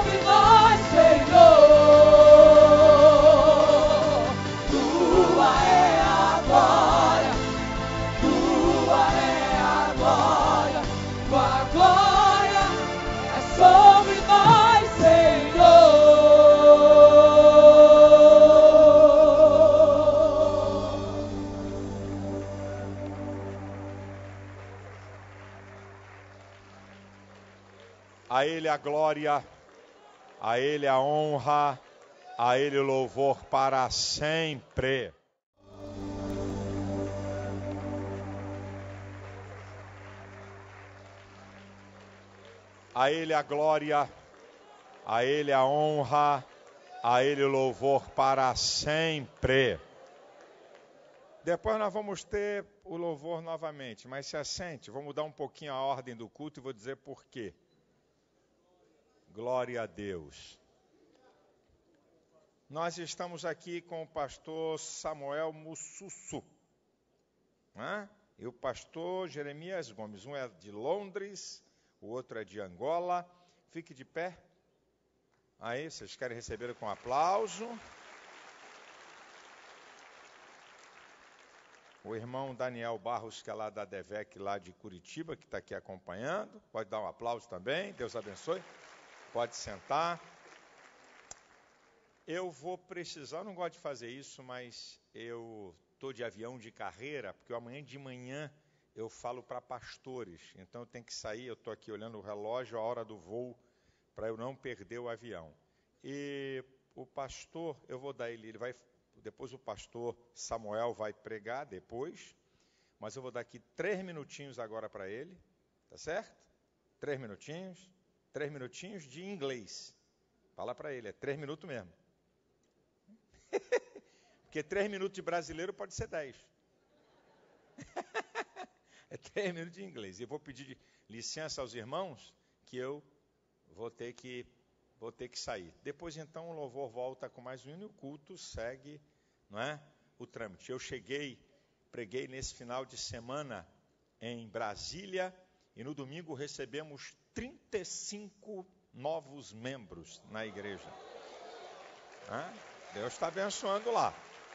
sobre nós, Senhor. Tua é a glória, tua é a glória, tua glória é sobre nós, Senhor. A Ele a glória, a Ele a honra, a Ele o louvor para sempre. A Ele a glória, a Ele a honra, a Ele o louvor para sempre. Depois nós vamos ter o louvor novamente, mas se assente, vou mudar um pouquinho a ordem do culto e vou dizer por quê. Glória a Deus. Nós estamos aqui com o pastor Samuel Mussusu, né? E o pastor Jeremias Gomes. Um é de Londres, o outro é de Angola. Fique de pé. Aí, vocês querem receber com aplauso. O irmão Daniel Barros, que é lá da DEVEC, lá de Curitiba, que está aqui acompanhando. Pode dar um aplauso também. Deus abençoe. Pode sentar. Eu vou precisar, eu não gosto de fazer isso, mas eu estou de avião de carreira, porque amanhã de manhã eu falo para pastores. Então eu tenho que sair, eu estou aqui olhando o relógio, a hora do voo, para eu não perder o avião. E o pastor, eu vou dar ele vai, depois o pastor Samuel vai pregar depois, mas eu vou dar aqui 3 minutinhos agora para ele, tá certo? 3 minutinhos. 3 minutinhos de inglês. Fala para ele, é 3 minutos mesmo. Porque 3 minutos de brasileiro pode ser 10. É 3 minutos de inglês. E eu vou pedir licença aos irmãos, que eu vou ter que sair. Depois, então, o louvor volta com mais um hino e o culto segue, não é? O trâmite. Eu preguei nesse final de semana em Brasília, e no domingo recebemos 35 novos membros na igreja. Deus está abençoando lá.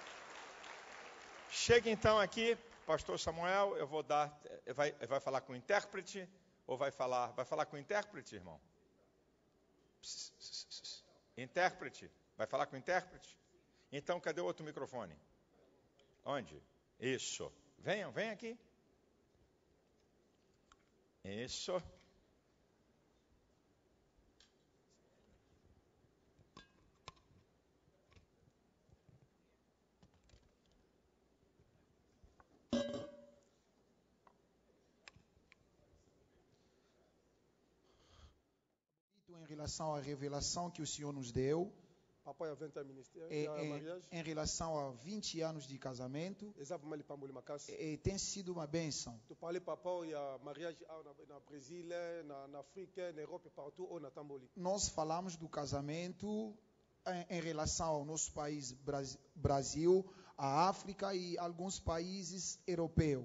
Chega então aqui, pastor Samuel, eu vou dar, vai falar com o intérprete, ou vai falar com o intérprete, irmão? Intérprete, vai falar com o intérprete? Então, cadê o outro microfone? Onde? Isso. Venham aqui. Isso. Em relação à revelação que o Senhor nos deu, em relação a 20 anos de casamento, tem sido uma bênção. Nós falamos do casamento em relação ao nosso país Brasil, a África e alguns países europeus.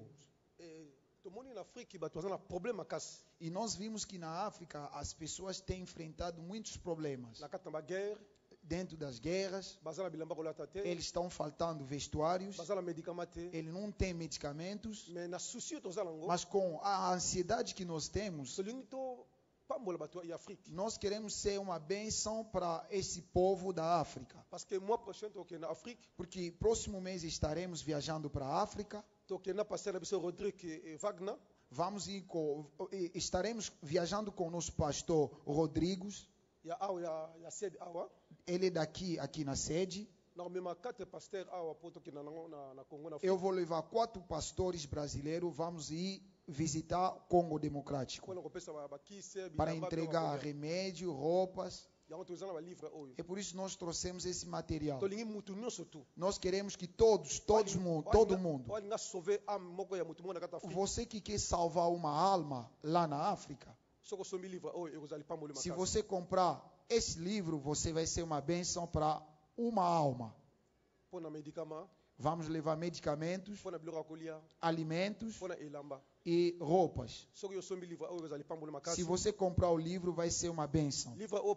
E nós vimos que na África as pessoas têm enfrentado muitos problemas. Dentro das guerras, eles estão faltando vestuários, eles não têm medicamentos, mas com a ansiedade que nós temos, nós queremos ser uma bênção para esse povo da África. Porque próximo mês estaremos viajando para a África. Estaremos viajando com o nosso pastor Rodrigues. Ele é daqui, aqui na sede. Eu vou levar 4 pastores brasileiros. Vamos ir visitar o Congo Democrático para entregar remédio, roupas. É por isso que nós trouxemos esse material. Nós queremos que todo mundo. Você que quer salvar uma alma lá na África, se você comprar esse livro, você vai ser uma bênção para uma alma. Vamos levar medicamentos, alimentos e roupas. Se você comprar o livro, vai ser uma bênção.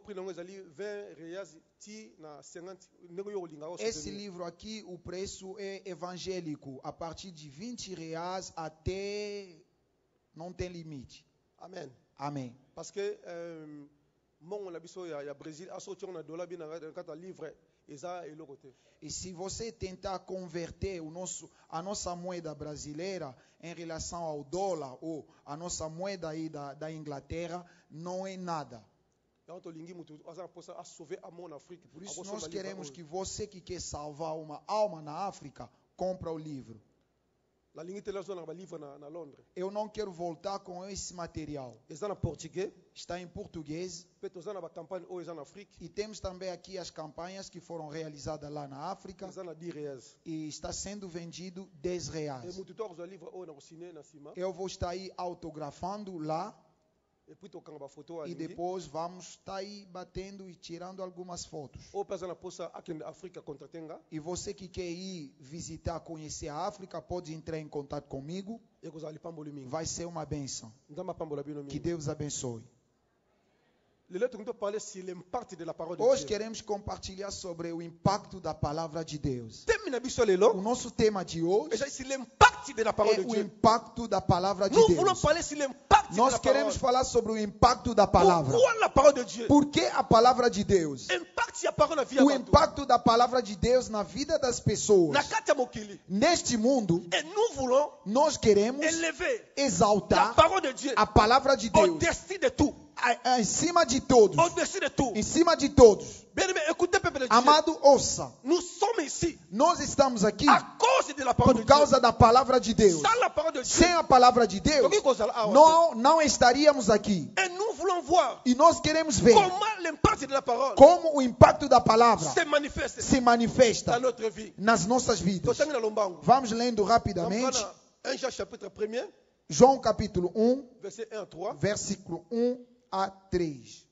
Esse livro aqui, o preço é evangélico, a partir de R$20 até não tem limite. Amém. Amém. Parce que e se você tentar converter a nossa moeda brasileira em relação ao dólar ou a nossa moeda aí da Inglaterra, não é nada. Por isso nós queremos que você que quer salvar uma alma na África, compra o livro. Eu não quero voltar com esse material. Está em português. E temos também aqui as campanhas que foram realizadas lá na África. E está sendo vendido R$10. Eu vou estar aí autografando lá. E depois vamos estar aí batendo e tirando algumas fotos. E você que quer ir visitar, conhecer a África, pode entrar em contato comigo. Vai ser uma bênção. Que Deus abençoe. Hoje queremos compartilhar sobre o impacto da palavra de Deus. O nosso tema de hoje é o impacto da palavra de Deus. Nós queremos falar sobre o impacto da palavra. Por que a palavra de Deus? O impacto da palavra de Deus na vida das pessoas. Neste mundo, nós queremos exaltar a palavra de Deus. Em cima de todos. Em cima de todos. Amado, ouça. Nós estamos aqui por causa da palavra de Deus. Sem a palavra de Deus, não estaríamos aqui. E nós queremos ver como o impacto da palavra se manifesta nas nossas vidas. Vamos lendo rapidamente. João capítulo 1, versículo 1 a 3.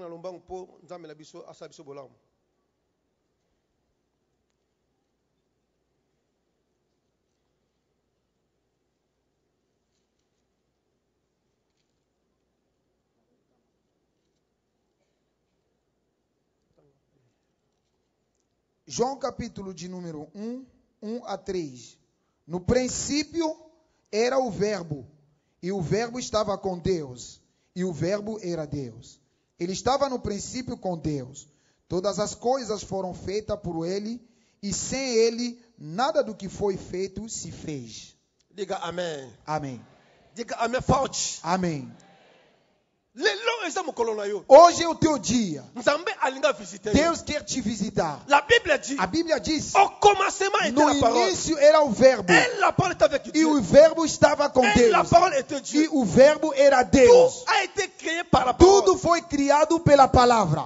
João capítulo de número 1, 1 a 3. No princípio era o verbo, e o verbo estava com Deus, e o verbo era Deus. Ele estava no princípio com Deus. Todas as coisas foram feitas por ele, e sem ele nada do que foi feito se fez. Diga amém. Amém. Diga amém forte. Amém. Hoje é o teu dia. Deus quer te visitar. A Bíblia diz: no início era o verbo, e o verbo estava com Deus, e o verbo era Deus. Tudo foi criado pela palavra.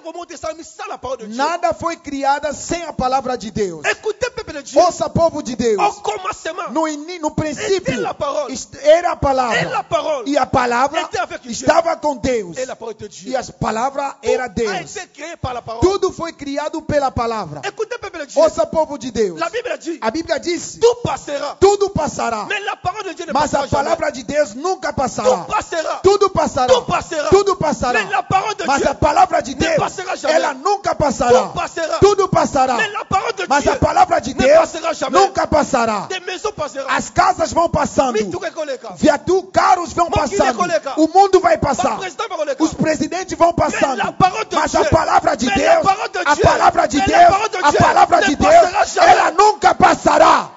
Nada foi criado sem a palavra de Deus. Ouça, povo de Deus. No princípio era a palavra, e a palavra estava com Deus, e a palavra era Deus. Tudo foi criado pela palavra. Ouça, povo de Deus. A Bíblia diz: tudo passará, mas a palavra de Deus nunca passará. Tudo passará, tudo passará, mas a palavra de Deus, ela nunca passará. Tudo passará, mas a palavra de Deus nunca passará. As casas vão passando, carros vão passando, o mundo vai passar, os presidentes vão passando, mas a palavra de Deus, a palavra de Deus, a palavra de Deus, ela nunca passará.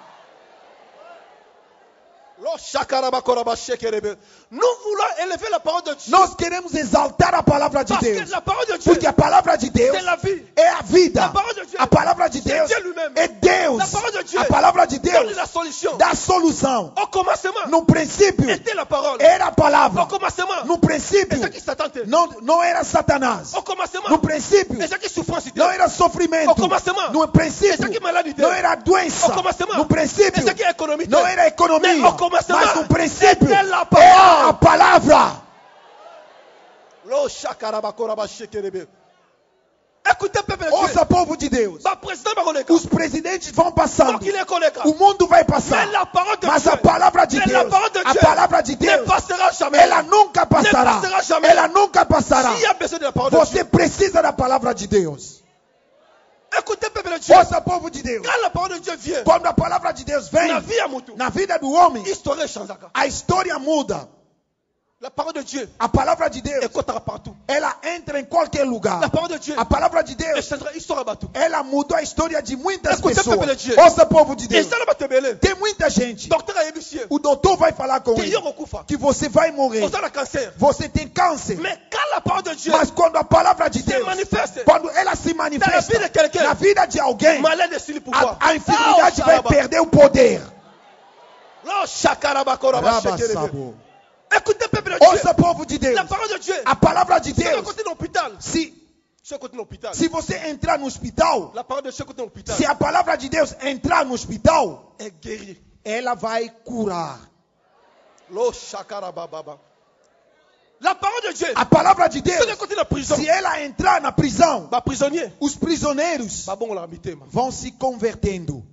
Nós queremos exaltar a palavra de Deus, porque a palavra de Deus é a vida. A palavra de Deus é Deus. A palavra de Deus dá solução. No princípio era a palavra. No princípio não era Satanás. No princípio não era sofrimento. No princípio não era doença. No princípio não era economia. Mas no princípio é a palavra. Ouça, povo de Deus. Os presidentes vão passando. O mundo vai passar. Mas a palavra de Deus, ela nunca passará. Ela nunca passará. Você precisa da palavra de Deus. Ouça, povo de Deus. Quando a palavra de Deus vem na vida do homem, a história muda. A palavra de Deus, ela entra em qualquer lugar. A palavra de Deus, ela mudou a história de muitas pessoas. Ouça, povo de Deus. Tem muita gente. O doutor vai falar com ele que você vai morrer. Você tem câncer. Mas quando a palavra de Deus, quando ela se manifesta na vida de alguém, a enfermidade vai perder o poder. Ouça, povo de Deus. A palavra de Deus. Se você entrar no hospital, se a palavra de Deus entrar no hospital, ela vai curar. A palavra de Deus, se ela entrar na prisão, os prisioneiros vão se convertendo.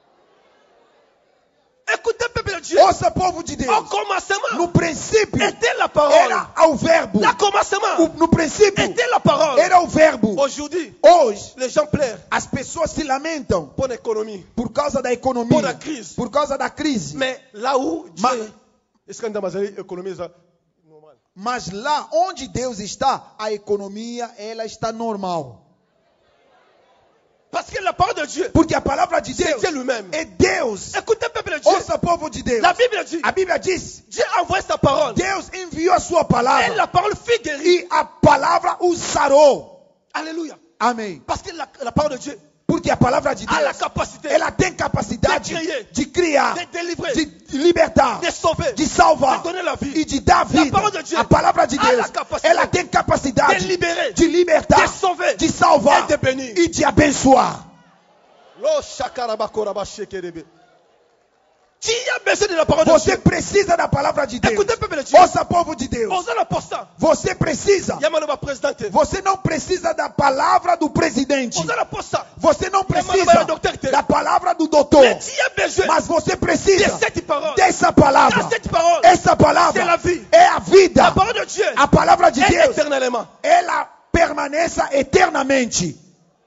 Ouça, povo de Deus. No princípio era o verbo. No princípio era o verbo. Hoje as pessoas se lamentam por causa da economia, por causa da crise. Mas lá onde Deus está, a economia ela está normal. Porque a palavra de Deus é Deus. Ouça, povo de Deus. A Bíblia diz: Deus enviou a sua palavra e a palavra o sarou. Aleluia. Amém. Porque a palavra de Deus, ela tem capacidade de criar, de libertar, de salvar e de dar vida. A palavra de Deus, ela tem capacidade de libertar, de salvar e de abençoar. Você precisa da palavra de Deus. Ouça, povo de Deus. Você precisa. Você não precisa da palavra do presidente. Você não precisa da palavra do doutor. Mas você precisa dessa palavra. Essa palavra é a vida. A palavra de Deus, ela permanece eternamente.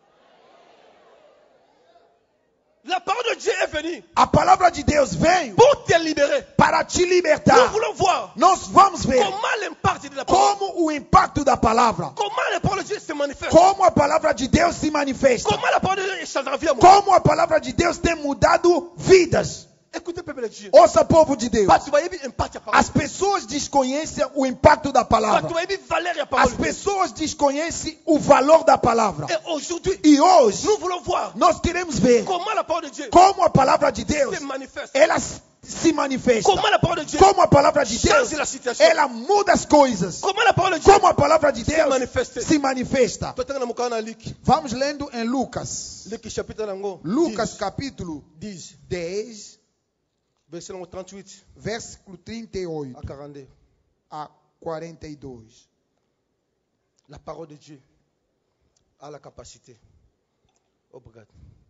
A palavra de Deus veio para te libertar. Nós vamos ver como o impacto da palavra, como a palavra de Deus se manifesta, como a palavra de Deus tem mudado vidas. Ouça, povo de Deus. As pessoas desconhecem o impacto da palavra. As pessoas desconhecem o valor da palavra. E hoje nós queremos ver como a palavra de Deus ela se manifesta. Como a palavra de Deus ela muda as coisas. Como a palavra de Deus se manifesta. Vamos lendo em Lucas. Lucas capítulo 10. Versículo 38. Versículo 38 a 42. La parole de Dieu a la capacité. Obrigado.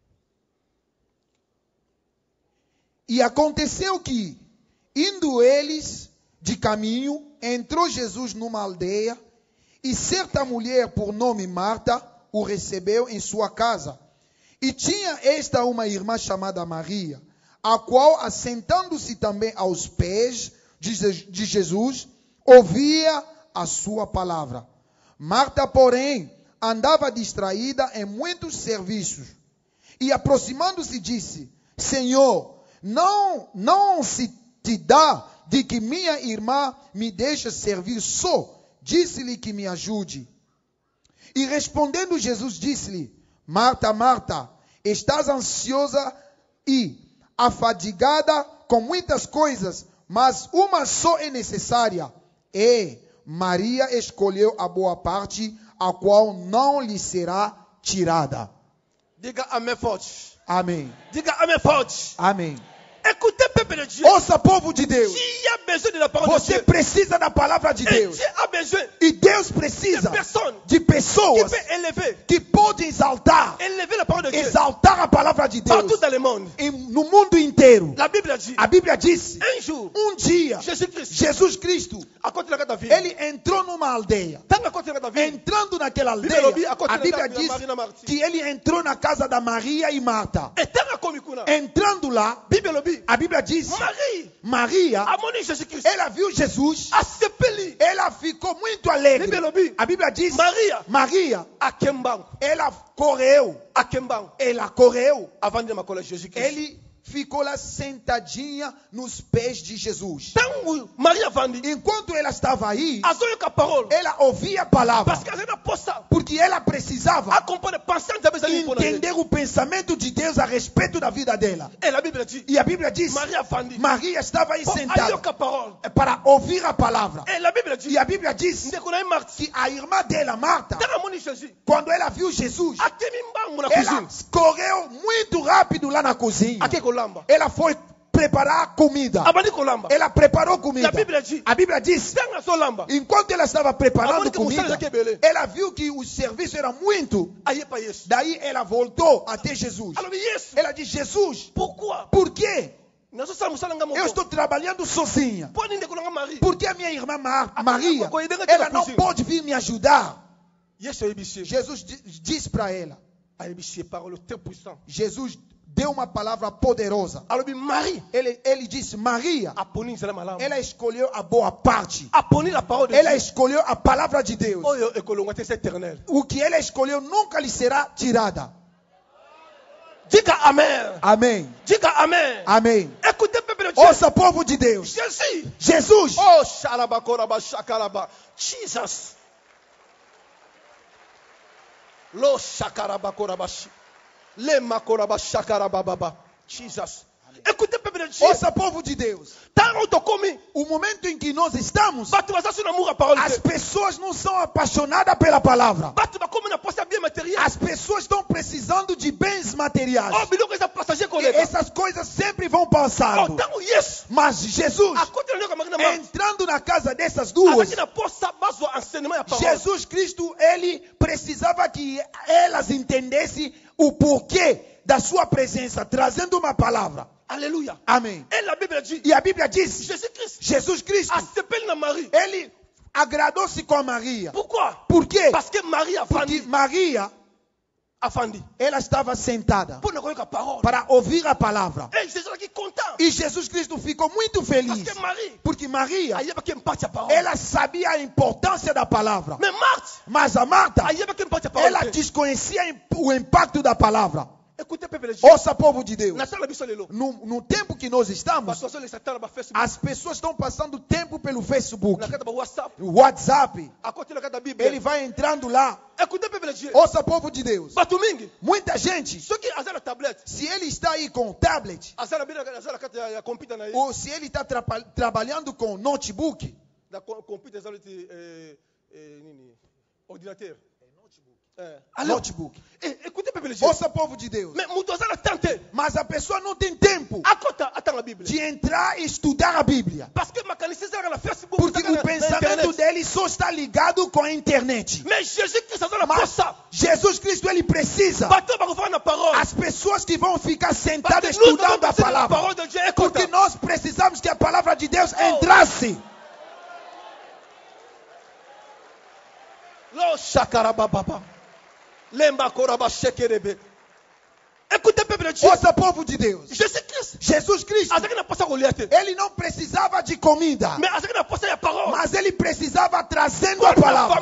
E aconteceu que, indo eles de caminho, entrou Jesus numa aldeia, e certa mulher por nome Marta o recebeu em sua casa. E tinha esta uma irmã chamada Maria, a qual, assentando-se também aos pés de Jesus, ouvia a sua palavra. Marta, porém, andava distraída em muitos serviços. E aproximando-se, disse: Senhor, não se te dá de que minha irmã me deixe servir só. Disse-lhe que me ajude. E respondendo Jesus, disse-lhe: Marta, Marta, estás ansiosa e afadigada com muitas coisas, mas uma só é necessária. E Maria escolheu a boa parte, a qual não lhe será tirada. Diga amém forte. Amém. Diga amém forte. Amém. Écoutez, peuple de Dieu. Ouça, povo de Deus. Qui a besoin de la parole de Você Dieu? precisa da palavra de Et Deus. Dieu a besoin E Deus precisa de personnes de qui pessoas peuvent élever que podem exaltar la parole de Dieu a palavra de Deus partout dans le monde. no mundo inteiro. La Bible dit, A Bíblia disse, un jour, dia, Jésus-Christ, Jesus Cristo, à côté de la David, ele entrou numa aldeia. à côté de la David, Entrando naquela Bíblia aldeia, a Bíblia diz Maria e Marta. que ele entrou na casa da Maria e Marta. Komikuna. Entrando lá, a Bíblia diz, Maria, ela viu Jesus, ela ficou muito alegre. A Bíblia diz, Maria, ela correu, ele ficou lá sentadinha nos pés de Jesus. Enquanto ela estava aí, ela ouvia a palavra, porque ela precisava entender o pensamento de Deus a respeito da vida dela. E a Bíblia diz, Maria estava aí sentada para ouvir a palavra. E a Bíblia diz que a irmã dela, Marta, quando ela viu Jesus, ela correu muito rápido lá na cozinha. Ela foi preparar a comida. Ela preparou comida. A Bíblia diz, enquanto ela estava preparando comida, ela viu que o serviço era muito. Daí ela voltou até Jesus. Ela disse, Jesus, por quê? Eu estou trabalhando sozinha. Por que a minha irmã Maria, ela não pode vir me ajudar? Jesus disse para ela. Jesus deu uma palavra poderosa. Ele disse, Maria, ela escolheu a boa parte. Ela escolheu a palavra de Deus. O que ela escolheu nunca lhe será tirada. Diga amém. Amém. Diga amém. Amém. Écoutez, peuple de Dieu. Ouça, povo de Deus. Jesus. Oh, shalabakoraba shakaraba. Jesus. Lo shakarabakorabashi. Le makoraba shakarababa. Jesus. Écoutez, peuple de Dieu. Ouça, povo de Deus. O momento em que nós estamos, as pessoas não são apaixonadas pela palavra. As pessoas estão precisando de bens materiais. Essas coisas sempre vão passando. Mas Jesus, entrando na casa dessas duas, Jesus Cristo, ele precisava que elas entendessem o porquê da sua presença, trazendo uma palavra. Aleluia. Amém. E a Bíblia diz, Jesus Cristo, ele agradou-se com a Maria. Por quê? Porque Maria, ela estava sentada para ouvir a palavra. E Jesus Cristo ficou muito feliz. Porque Maria, ela sabia a importância da palavra. Mas a Marta, ela desconhecia o impacto da palavra. Ouça, povo de Deus. No tempo que nós estamos, as pessoas estão passando tempo pelo Facebook, WhatsApp. Ele vai entrando lá. Ouça, povo de Deus. Muita gente, se ele está aí com o tablet, ou se ele está trabalhando com notebook, notebook. Ouça, povo de Deus. Mas a pessoa não tem tempo de entrar e estudar a Bíblia. Porque o pensamento dele só está ligado com a internet. Mas Jesus Cristo, ele precisa as pessoas que vão ficar sentadas estudando a palavra. Porque nós precisamos que a palavra de Deus entrasse. Écoutez, peuple de Dieu. Ouça, povo de Deus. Jesus Cristo, ele não precisava de comida, mas ele precisava trazendo a palavra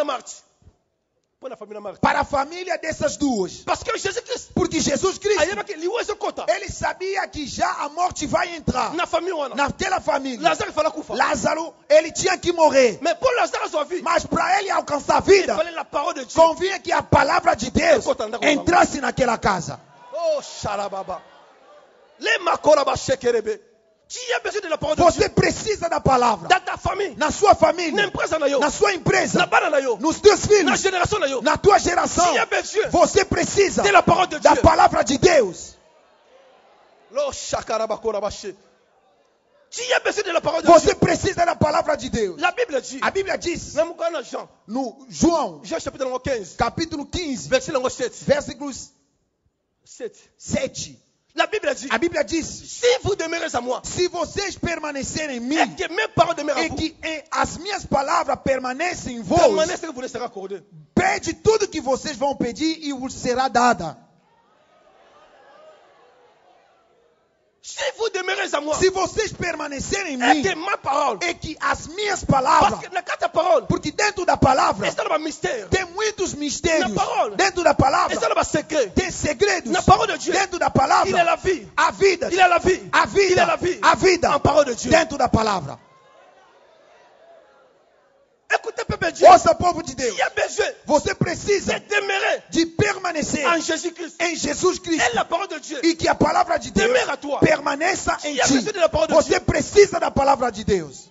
para a família dessas duas. Porque Jesus Cristo, ele sabia que já a morte vai entrar naquela família. Lázaro, ele tinha que morrer. Mas para ele alcançar a vida, convinha que a palavra de Deus entrasse naquela casa. Oh, Sharababa. Le makoraba shekerebe. Você precisa da palavra na sua família, na sua empresa, nos teus filhos, na tua geração. Você precisa da palavra de Deus. Lo shakarabakurabashi. Tu as besoin de la parole de Dieu. Você precisa da palavra de Deus. La Bible dit. A Bíblia diz Même quand on a Jean. no João, Jean chapitre 15. capítulo 15, Verset 7. versículos 7. La Bible dit. A Bíblia diz: Si vous demeurez à moi. se vocês permanecerem em mim Et que mes paroles demeurent à e vous. que as minhas palavras permanecem em vós, Permanece que vous ne serez accordé. pede tudo que vocês vão pedir e vos será dada. Si vous demeurez à moi. Se vocês permanecerem em Et mim que ma parole. e que as minhas Parce palavras, que na carte parole. porque dentro da palavra Está no mystère. tem muitos mistérios, Na palavra. dentro da palavra Está no secret. tem segredos, Na parole de Dieu. dentro da Il est palavra la vie. a vida, Il est la vie. a Il est la vida, vie. a vida En parole de Dieu. dentro da palavra. Écoutez, peuple de Dieu. Ouça, povo de Deus, Il y a besoin você precisa de demeurer de permanecer en Jésus-Christ. em Jesus Et Cristo la parole de Dieu. e que a palavra de Deus Demeure a toi. permaneça em Il y a ti. besoin de la parole de Você Dieu. precisa da palavra de Deus.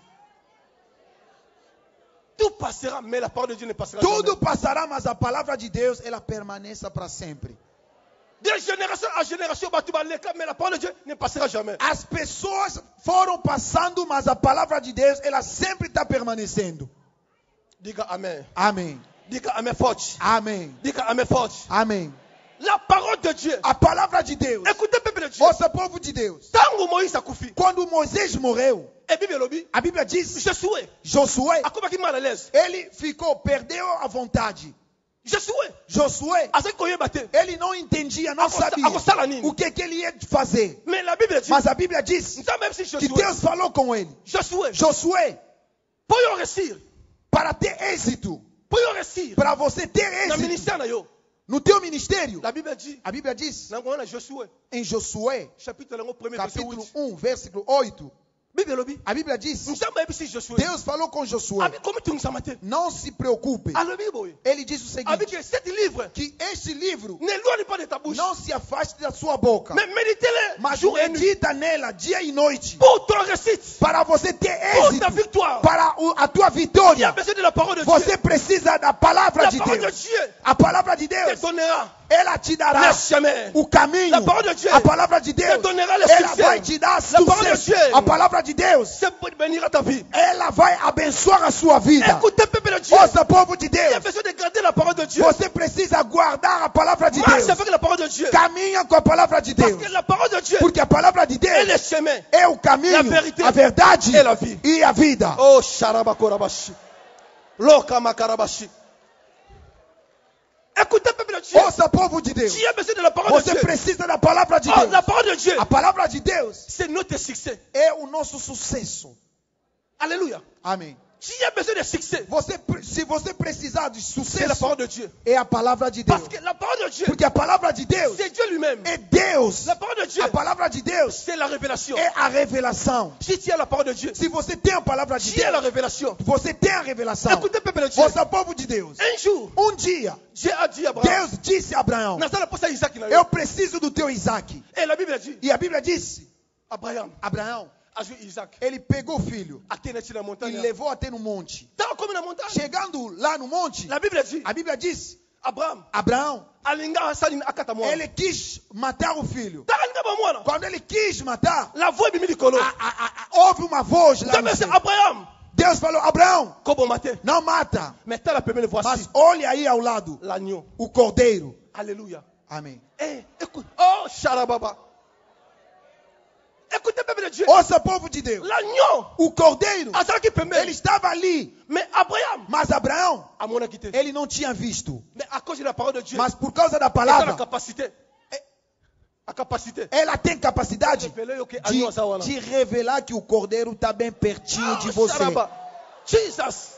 Tout passera, mais la parole de Dieu ne passera Tudo jamais. passará, mas a palavra de Deus ela permaneça para sempre. De génération en génération, mais la parole de Dieu ne passera jamais. As pessoas foram passando, mas a palavra de Deus ela sempre está permanecendo. Diga Amen. Amém. Diga Amen forte. Amém. Diga Amen forte. Amém. La parole de Dieu. A palavra de Deus. Écoutez, peuple de Dieu. Ouça, povo de Deus. Tango Moïse a koufi. Quando Moisés morreu, Et Bible lobby. a Bíblia diz: Josué. Josué, A como qui mal à l'aise. ele perdeu a vontade. Josué. Josué, A ce qu'on y est battu. ele não entendia, não sabia o que ele ia fazer. Mais la Bible dit. Mas a Bíblia diz Então même si que Josué. Deus falou com ele. Josué. Josué, Pour y réussir. para ter êxito, Pour y réussir. para você ter Dans le êxito ministère na yo. no teu ministério, La Bible dit. a Bíblia diz Dans on a Josué. em Josué, Chapitre 1 premier verset capítulo 8. 1, versículo 8, Bible lobby. a Bíblia diz: Nous sommes même si Josué. Deus falou com Josué, Abi como tu nous as maté. não se preocupe. Alors Bible. Ele diz o Abi seguinte, que cet livre que este livro n'éloigne pas de ta bouche. não se afaste da sua boca, Mais méditez-le mas jour et nuit. medita nela dia e noite, Pour ton réussite. para você ter Pour ta êxito, victoire. para a tua Il y a vitória. besoin de la parole de Dieu. Você precisa da palavra La de parole de Deus. Dieu A palavra de te Deus, donnera ela te dará le chemin. o caminho. La parole de Dieu A palavra de Deus, te donnera le ela succès. vai te dar La parole de sucesso. Dieu A palavra de Deus, c'est pour bénir ta vie. ela vai abençoar a sua vida. Écoutez, peuple de Dieu. Ouça, povo de Il y a Deus, besoin de garder la parole de Dieu. você precisa guardar a palavra de Marche Deus. avec la parole de Dieu. Caminha com a palavra de Parce Deus. que la parole de Dieu Porque a palavra de est le Deus chemin. é o caminho, La vérité a verdade et la vie. e a vida. Oh, Sharabakorabashi. Lokamakarabashi. Écoutez, peuple de Dieu. Ouça, povo de Deus, Tu as besoin de la parole de você Dieu. precisa da palavra de Oh, la Deus. parole de Dieu, A palavra de Deus c'est notre succès. é o nosso sucesso. Alléluia. Amém. Tu as besoin de succès. Se você precisar de C'est la sucesso, parole de Dieu. é a palavra de Deus. Parce que la parole de Dieu, Porque a palavra de Deus c'est Dieu lui-même. é Deus. La parole de Dieu, A palavra de Deus c'est la révélation. é a revelação. Si tu as la parole de Dieu, Se você tem a palavra de tu as la Deus, révélation. você tem a revelação. Écoutez, peuple de Dieu. Ouça, povo de Deus. Un jour, Dia, Dieu a dit à Abraham, Deus disse a Abraão: Nathan a posé Isaac na eu yo. preciso do teu Isaac. Et la Bible dit, E a Bíblia disse: Abraham Abraão, a joué Isaac. ele pegou o filho Até na e montagne. levou até no monte. Estava como na montagne. Chegando lá no monte, La Bible dit, a Bíblia diz: Abraham, Abraão, alinga hasani akata mwana. ele quis matar o filho. Talinga ba mwana. Quando ele quis matar, La voix bimi likolo. houve uma voz lá no Jamais céu. Abraham, Deus falou: Abraão, kobo maté. não mata, Mais t'as la première voici. mas olhe aí ao lado L'agneau. o cordeiro. Alléluia. Amém. Eh, écoute. Oh, Sharababa. Écoutez, peuple de Dieu. Ouça, povo de Deus, L'agneau. o cordeiro, À ça qui permet. ele estava ali, Mais Abraham, mas Abraão, à mon quitté. ele não tinha visto. Mais à cause de la parole de Dieu, Mas por causa da il a la palavra, capacité. A capacité. ela tem capacidade Révéler que agneau ça voilà. de revelar que o cordeiro está bem pertinho de você. Sharaba. Jesus.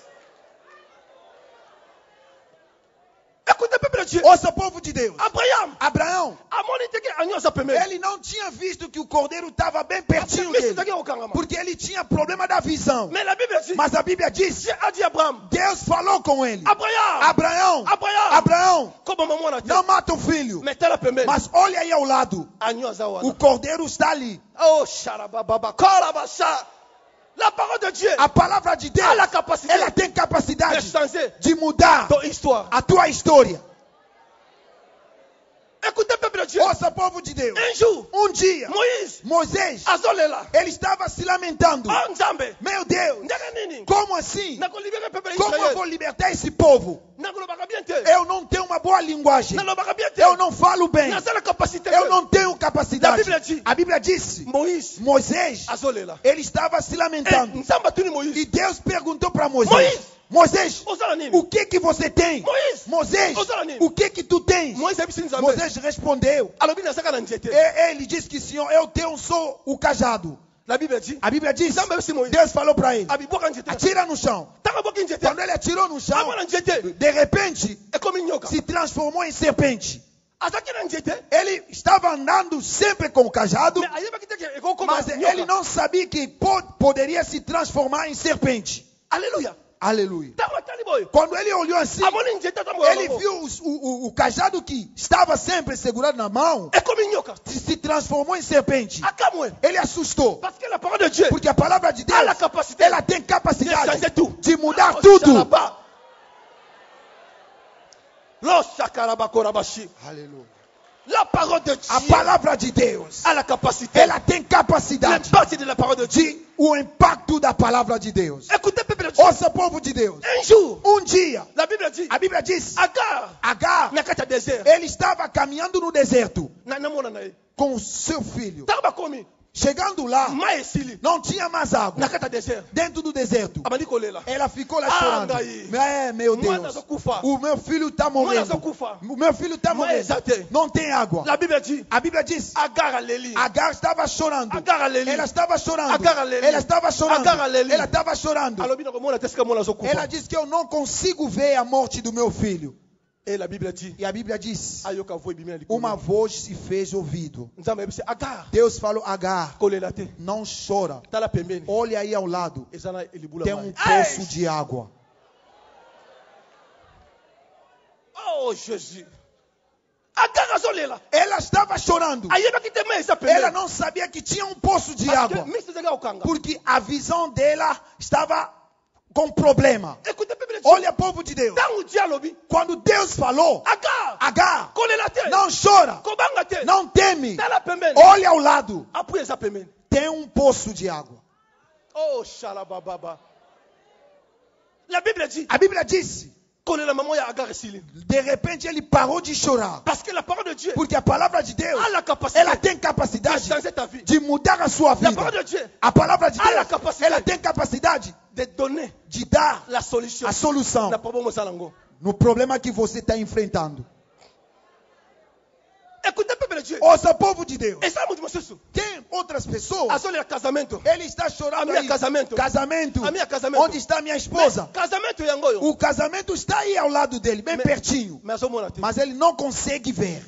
Écoutez, peuple de Dieu. Ouça, povo de Deus, Abraham, Abraão, à mon quitté que agneau ça permet. ele não tinha visto que o cordeiro estava bem Parce pertinho que dele, c'est au Kangama. porque ele tinha problema da visão. Mais la Bible dit, Mas a Bíblia diz: Dieu a dit à Abraham, Deus falou com ele: Abraham, Abraão, Abraham, Abraão, comme maman a dit, não mata o filho, mais t'as la permet. mas olhe aí ao lado, Agneau ça o voilà. cordeiro está ali. Oh, Sharababa, Korabasha. La parole de Dieu A palavra de Deus, a la capacité ela tem de capacidade changer de mudar ton histoire. a tua história. Écoutez, peuple de Dieu. Ouça, povo de Deus. Un jour, Um dia, Moisés, azolela. ele estava se lamentando. Oh, Nzambe. Meu Deus, Ndenge nini? como assim? Nako libérer peuple Como eu Israël. vou libertar esse povo? Nako lobaka bien te. Eu não tenho uma boa linguagem. Nalobaka bien te. Eu não falo bem. Nazala capacité. Eu não tenho capacidade. A Bíblia diz. A Bíblia disse, Moïse. Moisés, Azolela. ele estava se lamentando. Nzamba tuni Moïse. E Deus perguntou para Moisés, Moisés, Ozala nini? o que você tem? Moisés, o que tu tens? Moïse abisi Nzambe. Moisés respondeu. Alobi nazaka na nzete. Ele disse que, Senhor, eu tenho só o cajado. La Bible dit. A Bíblia diz, Nzambe abisi Moïse. Deus falou para ele, Abiboka nzete. atira no chão. Taka boki nzete. Quando ele atirou no chão, Amana nzete. de repente, É como nyoka. se transformou em serpente. Azaki na nzete. Ele estava andando sempre com o cajado, Mais ayeba kiteke eko koma mas nyoka. ele não sabia que poderia se transformar em serpente. Alléluia. Aleluia. Tama tali boy. Quando ele olhou assim, Amoni nzete tamo. ele viu o cajado que estava sempre segurado na mão, É como nyoka. se transformou em serpente. Akamwe. Ele assustou, Parce que la parole de Dieu. porque a palavra de Deus, A capacité ela tem capacidade de changer tout. de mudar Oh, tudo. Shalaba. Lo shakaraba korabashi. Aleluia. La parole de A Dieu palavra de Deus, a la capacité. ela tem capacidade L'impact de la parole de Dieu. de o impacto da palavra de Deus. Écoutez, peuple de Dieu. Ouça, povo de Deus. Un jour, Um dia, la Bible dit, a Bíblia diz, Agar, Agar, nakata désert, ele estava caminhando no deserto na mona na ye. com o seu filho. Taba komi, Chegando lá, ma esili, não tinha mais água. nakata désert. Dentro do deserto, Abandi kolela. ela ficou lá Ah, chorando. daí. Meu Mwana Deus, zokufa. o meu filho está Mwana morrendo. zokufa. O meu filho está morrendo. exate. Não tem água. La Bible dit, A Bíblia diz, Agar aleli. Agar estava chorando. Agar aleli. Ela estava chorando. Agar aleli. Ela estava chorando. Agar aleli. Ela estava chorando. Alobi na komona tesika mona zokufa. Ela disse que eu não consigo ver a morte do meu filho. Et la Bible dit, E a Bíblia diz, ayoka voi bimina uma likolo. voz se fez ouvido. Nzambe yebisi Agar, Deus falou, Agar, kolela te. não chora. Tala pembeni. Olha aí ao lado. Ezana elibula Tem mai. poço de água. Oh Jésus. Agar azolela. Ela estava chorando. Ayeba ki te mai eza pembeni. Ela não sabia que tinha poço de Parce que água. mixte zega okanga. Porque a visão dela estava com problema. Écoutez, peuple de Dieu. Olha, povo de Deus. Tango dialobi. Quando Deus falou, Agar, Agar, kolela te. não chora, Kobanga te. não teme. Tala pembeni. Olha ao lado. Apui eza pembeni. Tem poço de água. Oh shalababa. La Bible dit, A Bíblia disse, kolela maman ya Agar esili. de repente ele parou de chorar. Parce que la parole de Dieu Porque a palavra de Deus, a la capacité ela tem de capacidade changer ta vie. de mudar a sua La vida. parole de Dieu A palavra de a la Deus, capacité ela tem capacidade de donner de dar la solution. a solução Na problème salango. no problema que você está enfrentando. Écoutez, peuple de Dieu. Ouça, povo de Deus. Essa muito mosusu. Tem outras pessoas. Azole casamento. Ele está chorando A minha aí. casamento. Casamento. A minha casamento. Onde está minha esposa? Casamento yango yo. O casamento está aí ao lado dele, bem pertinho. Mas azomona te. Mas ele não consegue ver.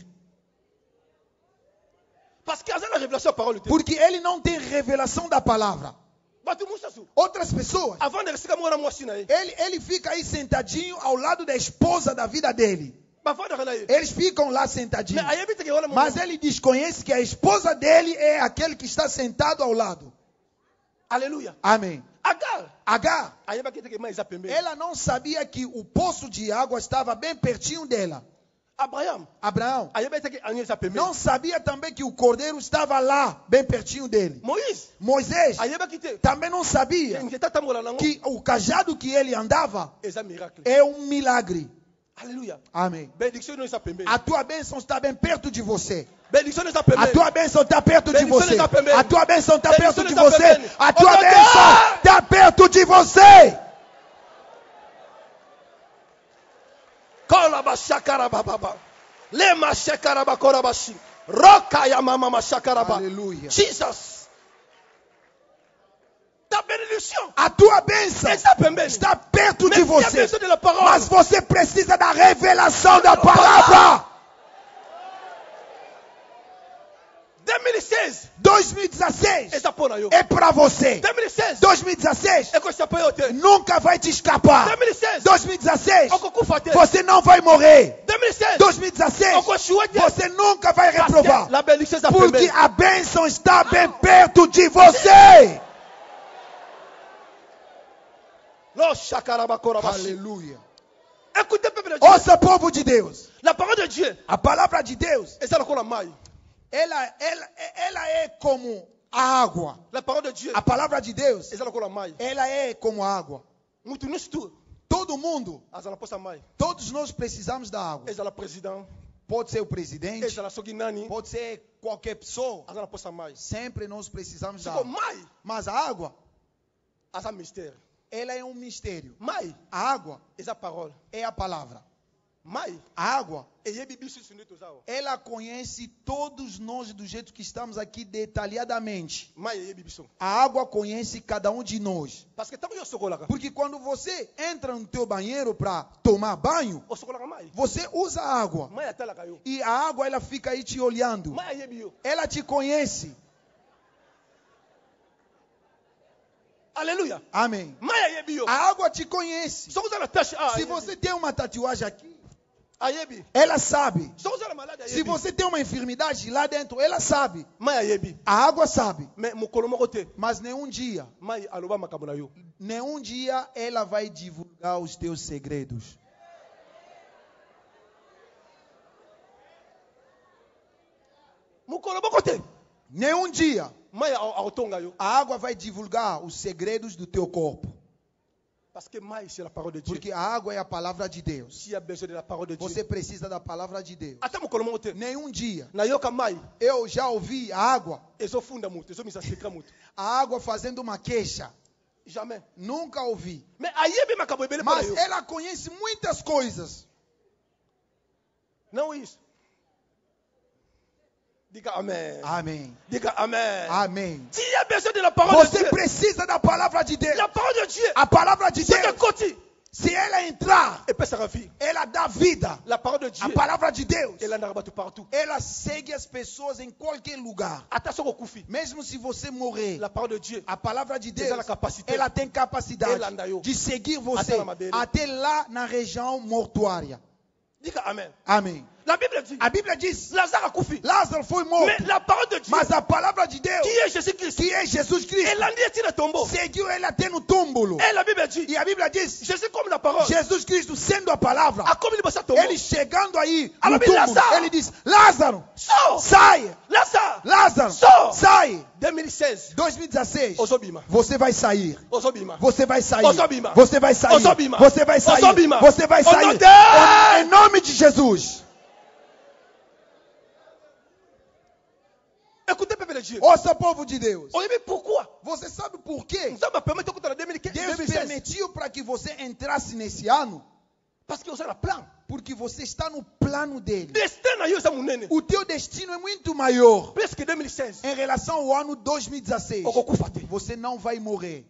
Parce que azala révélation parole te. Porque ele não tem revelação da palavra. Batu mususu. Outras pessoas, Avant de receber mwana mwasi na ye. ele fica aí sentadinho ao lado da esposa da vida dele. Bavanda na ye. Eles ficam lá sentadinhos. Mais ayebite ke wana Mas ele desconhece que a esposa dele é aquele que está sentado ao lado. Alléluia. Amém. Agar. Agar, Ayeba ki te ke mais eza pembeni. ela não sabia que o poço de água estava bem pertinho dela. Abraham. Abraão Ayebite ke anyo eza pembeni. não sabia também que o cordeiro estava lá, bem pertinho dele. Moïse. Moisés Ayeba ki te. também não sabia Ngeta tambola nango. que o cajado que ele andava Eza miracle. é um milagre. Alléluia. Amém. Benediction não está pembeni. A tua bênção está bem perto de você. Benediction não está A pembeni. tua bênção está perto de você. Bendição está pembeni. A tua bênção está perto Bendição de está você. pembeni. A tua Oh, meu bênção Deus! está perto de você. Kola bashakara baba. Le mashakara bakora bashi. Roka ya mama mashakara ba. Aleluia. Jesus. Ta bénédiction A tua bênção está pembeni. está perto Mais de tu as você. besoin de la parole. Mas você precisa da revelação da palavra. 2016. 2016 Essa pona yo. é para você. 2016. 2016 É com essa apoio te. nunca vai te escapar. 2016. 2016 Okokufa te. você não vai morrer. 2016. 2016 Okoshua te. você nunca vai Parce reprovar. que la bénédiction está Porque pembeni. a bênção está bem perto de você. Lo shakara bakora bashi. Aleluia. Écoutez peuple Ouça, povo de Deus. La parole de Dieu. A palavra de Deus, ela é como a água. La parole de Dieu. A palavra de Deus, ela é como a água. Muito nisto. Todo mundo, Azala posa mai. todos nós precisamos da água. Ezala president. Pode ser o presidente, Ezala soginani. pode ser qualquer pessoa. Azala posa mai. Sempre nós precisamos da Siko água. mai. Mas a água, Asa mistério. ela é um mistério. Mai. A água Eza parole. é a palavra. Mai. A água, Eyebi bisu sunito zao. ela conhece todos nós do jeito que estamos aqui detalhadamente. Mai eyebi bisu. A água conhece cada um de nós. Parce que tanto yo sokolaka. Porque quando você entra no teu banheiro para tomar banho, O sokolaka mai. você usa água. Mai atalaka yo. E a água, ela fica aí te olhando. Mai eyebi yo. Ela te conhece. Aleluia. Amém. Mai eyebi yo. A água te conhece. Sokuzala tache. Se você tem uma tatuagem aqui, Ayebi. ela sabe. Sokuzala malade Se ayebi. você tem uma enfermidade lá dentro, ela sabe. Mai ayebi. A água sabe. Mais mokolo moko te. Mas nenhum dia Mai aloba makambo na yo. ela vai divulgar os teus segredos. Mokolo moko te. Nenhum dia Mai aotonga yo. a água vai divulgar os segredos do teu corpo. Parce que mai c'est la parole de Dieu. Porque a água é a palavra de Deus. Si a besoin de la parole de Dieu. Você precisa da palavra de Deus. Ata mokolo moko te. Nenhum dia Na yoka mai. eu já ouvi a água Ezofunda mutu. Ezomisa secret mutu. a água fazendo uma queixa. Jamais. Nunca ouvi. Mais ayebi makambo ebele Mas para yo. ela conhece muitas coisas. Não isso. Diga amém. Amém. Diga amém. Amém. Si a besoin de la parole de Você Dieu. precisa da palavra de Deus. La parole de Dieu. A palavra de Se que Deus, côté. se ela entrar, Et puis ça vie. ela dá vida. La parole de Dieu. A palavra de Deus, Elle en a partout. ela segue as pessoas em qualquer lugar. Attention au koufi. Mesmo se você morrer, La parole de Dieu. a palavra de Deus, Ela capacité. ela tem capacidade Ela anda eu. de seguir você Até na madeira. até lá na região mortuária. Diga amen. Amém. La Bible dit. A Bíblia diz, Lazare a koufi. Lázaro foi morto, Mais la parole de Dieu. mas a palavra de Deus, Qui est Jésus-Christ? que é Jesus Cristo, Elle en dit le tombeau. seguiu ele até no túmulo. Et la Bible dit. E a Bíblia diz, Jésus comme la parole. Jesus Cristo sendo a palavra, A comme il va tombeau. ele chegando aí no Ela diz, túmulo, Lázaro. ele diz, Lázaro, Sors. sai! Lazare. Lázaro, Só. sai! 2016. 2016, Ozobima. você vai sair. Ozobima. Você vai sair. Ozobima. Você vai sair. Ozobima. Você vai sair. Ozobima. Você vai sair. Ozodé. Em nome de Jesus. Écoutez, peuple de Dieu. Ouça, povo de Deus. On dit pourquoi? Você sabe por quê? Ça m'a permis de écouter en 2015. Deus 2016. permitiu para que você entrasse nesse ano, Parce que vous avez un plan. porque você está no plano dele. Destin na yo ça mon nene. O teu destino é muito maior Plus que 2016. em relação ao ano 2016. Okokufa te. Você não vai morrer.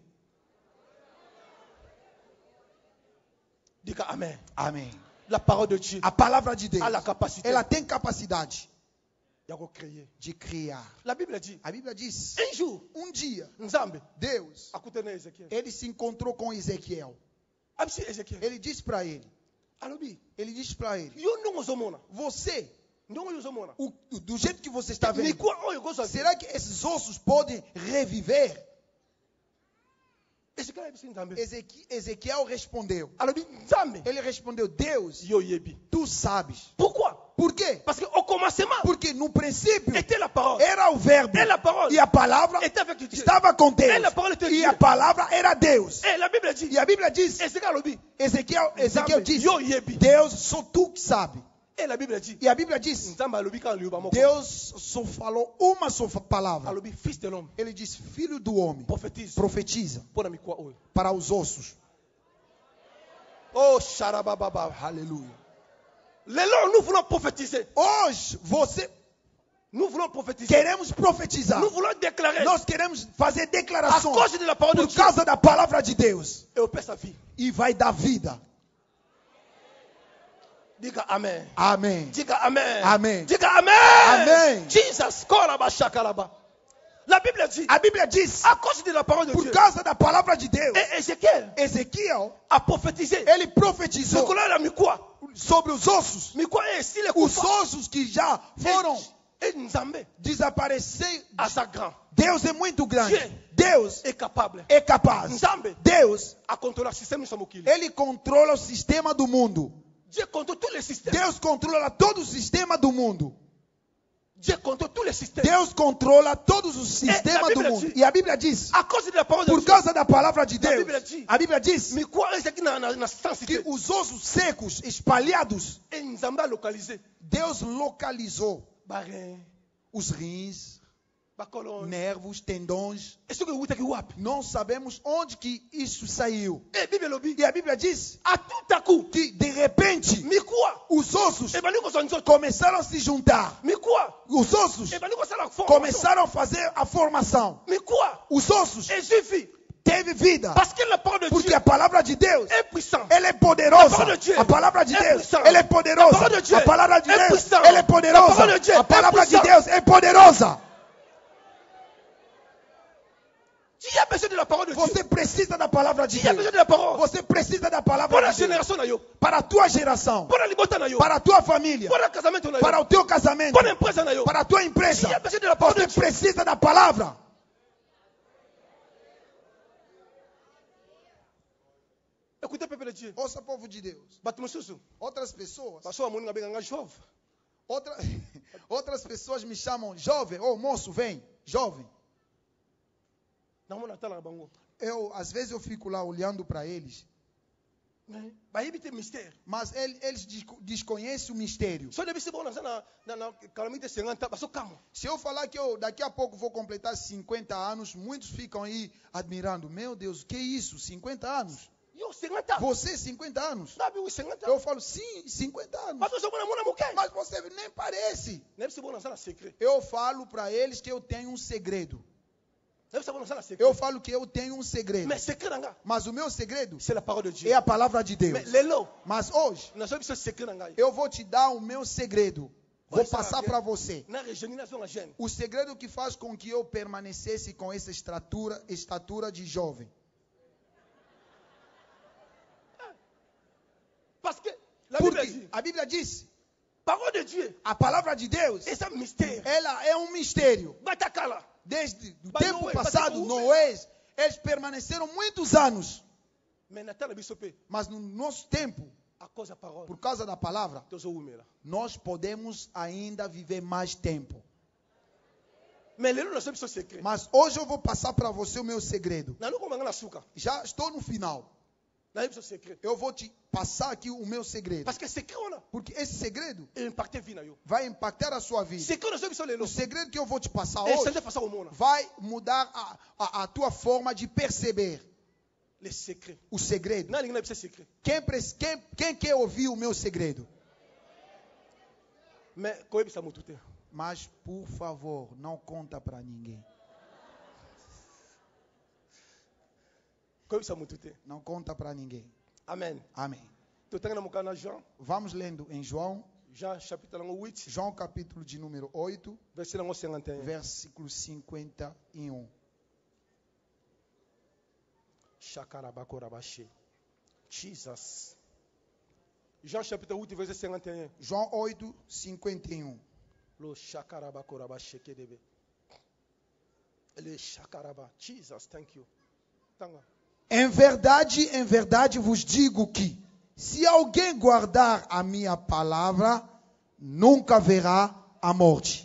Diga amen. Amém. La parole de Dieu A palavra de Deus, a la capacité ela tem capacidade de créer. de criar. La Bible dit. A Bíblia diz, Un jour, dia, Nzambe, Deus, écoutez Ézéchiel. ele se encontrou com Ezequiel. Absi Ézéchiel. Ele disse para ele, Alobi. yo Yo ndongo zomona. você, Ndongo yo zomona. do jeito que você está Mais vendo, quoi oyo gozo. será que esses ossos podem reviver? Ézéchiel absi Nzambe. Ezequiel respondeu. Alobi Nzambe. Ele respondeu, Deus, Yo yebi. tu sabes. Pourquoi? Por quê? Parce qu'au commencement Porque no princípio était la parole. era o verbo Et la parole e a palavra était avec Dieu. estava com Deus. Et la parole était E Dieu. a palavra era Deus. Et la Bible dit. E a Bíblia diz, Ézéchiel alobi. Ezequiel Nzambe, diz, yo yebi. Deus, só tu que sabe. Et la Bible dit. E a Bíblia diz, Nzambe alobi kan liuba moko. Deus só falou uma só palavra. Alobi fils de l'homme. Ele diz, filho do homem, Prophétise. profetiza Pour mi quoi oyo. para os ossos. Oh sharababa. Aleluia. Lelo nous voulons prophétiser. Hoje, Nous voulons prophétiser. queremos profetizar. Nous voulons déclarer. Nós queremos fazer À declarações cause de la parole de por Dieu. causa da palavra de Deus. Et au Père sa vie. E vai dar vida. Diga amen. Amém. Diga amen. Amen. Diga amen. Amen. Jesus, koraba shakalaba. La Bible dit. A Bíblia diz, À cause de la parole de por Dieu. causa da palavra de Deus, Et Ézéchiel Ezequiel, a prophétisé. ele Ce profetizou que là, mi quoi? sobre os ossos. Mi quoi est si les Os ossos que já foram Et Nzambe desaparecer. à sa grand Deus é muito grande. Dieu Deus est capable. é capaz. Nzambe Deus, a contrôler le système de Samokili. ele controla o sistema do mundo. Dieu contrôle tous les systèmes. Deus controla todo o sistema do mundo. Dieu contrôle tous les systèmes. Deus controla todos os sistemas do mundo. E a Bíblia diz, À cause de la parole de por Dieu, causa da palavra de Deus, A Bíblia diz, a Bíblia diz mais quoi est-ce que na que cité os ossos secos espalhados, et Nzamba localisé Deus localizou barin, os rins, bacolon. nervos, tendões. Est-ce que vous êtes wap? Não sabemos onde que isso saiu. Et Bible lobby. E a Bíblia diz À tout à coup, que de repente mais quoi? os ossos Et ben nous sommes autres. começaram a se juntar. Mais quoi? Os ossos Et ben nous sommes la forme. começaram a fazer a formação. Mais quoi? Os ossos Et suffit. teve vida. Parce que la parole de Porque Dieu a palavra de Deus, est puissante. ela é poderosa. palavra de Deus A palavra de é Deus, puissante. ela é poderosa. A palavra de Deus A palavra de é Deus, puissante. ela é A poderosa. palavra de Deus A palavra é de puissante. Deus é poderosa. Tu as besoin de la parole de Dieu. Você precisa da palavra de Tu as besoin Deus. de la parole. Você precisa da palavra Para a de Deus. génération na yo. Para a tua geração, Para a liberté na yo. para a tua família, Para o casamento na yo. para o teu casamento, Para a empresa na yo. para a tua empresa. Tu as besoin de la parole de Você Dieu. precisa da palavra. Écoutez, peuple de Dieu. Ouça, povo de Deus. Bato mususu. Outras pessoas, Passou a moninga benga jovem. outras pessoas me chamam jovem. Ô, moço, vem, jovem. Na mona tala na bango. Às vezes eu fico lá olhando para eles, Ba yibite mystère. mas eles desconhecem o mistério. Só deve ser bom na calamite 50, passou calmo. Se eu falar que eu daqui a pouco vou completar 50 anos, muitos ficam aí admirando. Meu Deus, que isso? 50 anos? Yo 50. Você, 50 anos? Sabe o 50? Eu falo, sim, 50 anos. Mas você mora mona muquê? Mas você nem parece. Deve ser bom na secret. Eu falo para eles que eu tenho um segredo. Deve ser bom na secret. Eu falo que eu tenho um segredo. Mais secret nanga. Mas o meu segredo C'est la parole de Dieu. é a palavra de Deus. Mais lelo. Mas hoje, Nós somos secret nanga. eu vou te dar o meu segredo. Vou passar para você. Na regeneração a gente. O segredo que faz com que eu permanecesse com essa estatura de jovem. Parce que la Bible Porque dit, a Bíblia diz, parole de Dieu, a palavra de Deus, c'est un mystère. ela é um mistério. Batakala. Desde o Mas tempo Noé, passado, mas Noé, eles permaneceram muitos anos. Mais Nathan Bisopé, Mas no nosso tempo, à cause de la parole, por causa da palavra, tozoumela. nós podemos ainda viver mais tempo. Mais lelo nós somos secret. Mas hoje eu vou passar para você o meu segredo. Na nunca mangana suka. Já estou no final. Na somos secret. Eu vou te passar aqui o meu segredo. Parce que secret on a Porque esse segredo impacté vie na yo. vai impactar a sua vida. Secret nós somos lelo. O segredo que eu vou te passar Et hoje c'est de façon au monde. vai mudar a tua forma de perceber Les secrets. o segredo. Na linga c'est secret. Quem quer ouvir o meu segredo? Mais koyebi sa mutute. Mas, por favor, não conta para ninguém. Koyebi sa mutute. Não conta para ninguém. Amen. Amém. Totanga mukana Jean, Vamos lendo em João, Jean chapitre 8, João capítulo de número 8, verset 51. versículo 51. Shakarabakorabashi. Jesus. Jean chapitre 8, verset 51. João 8, 51. Le shakarabakorabashi kedebe. Le shakaraba. Jesus, thank you. Tanga. Em verdade vos digo que, se alguém guardar a minha palavra, nunca verá a morte.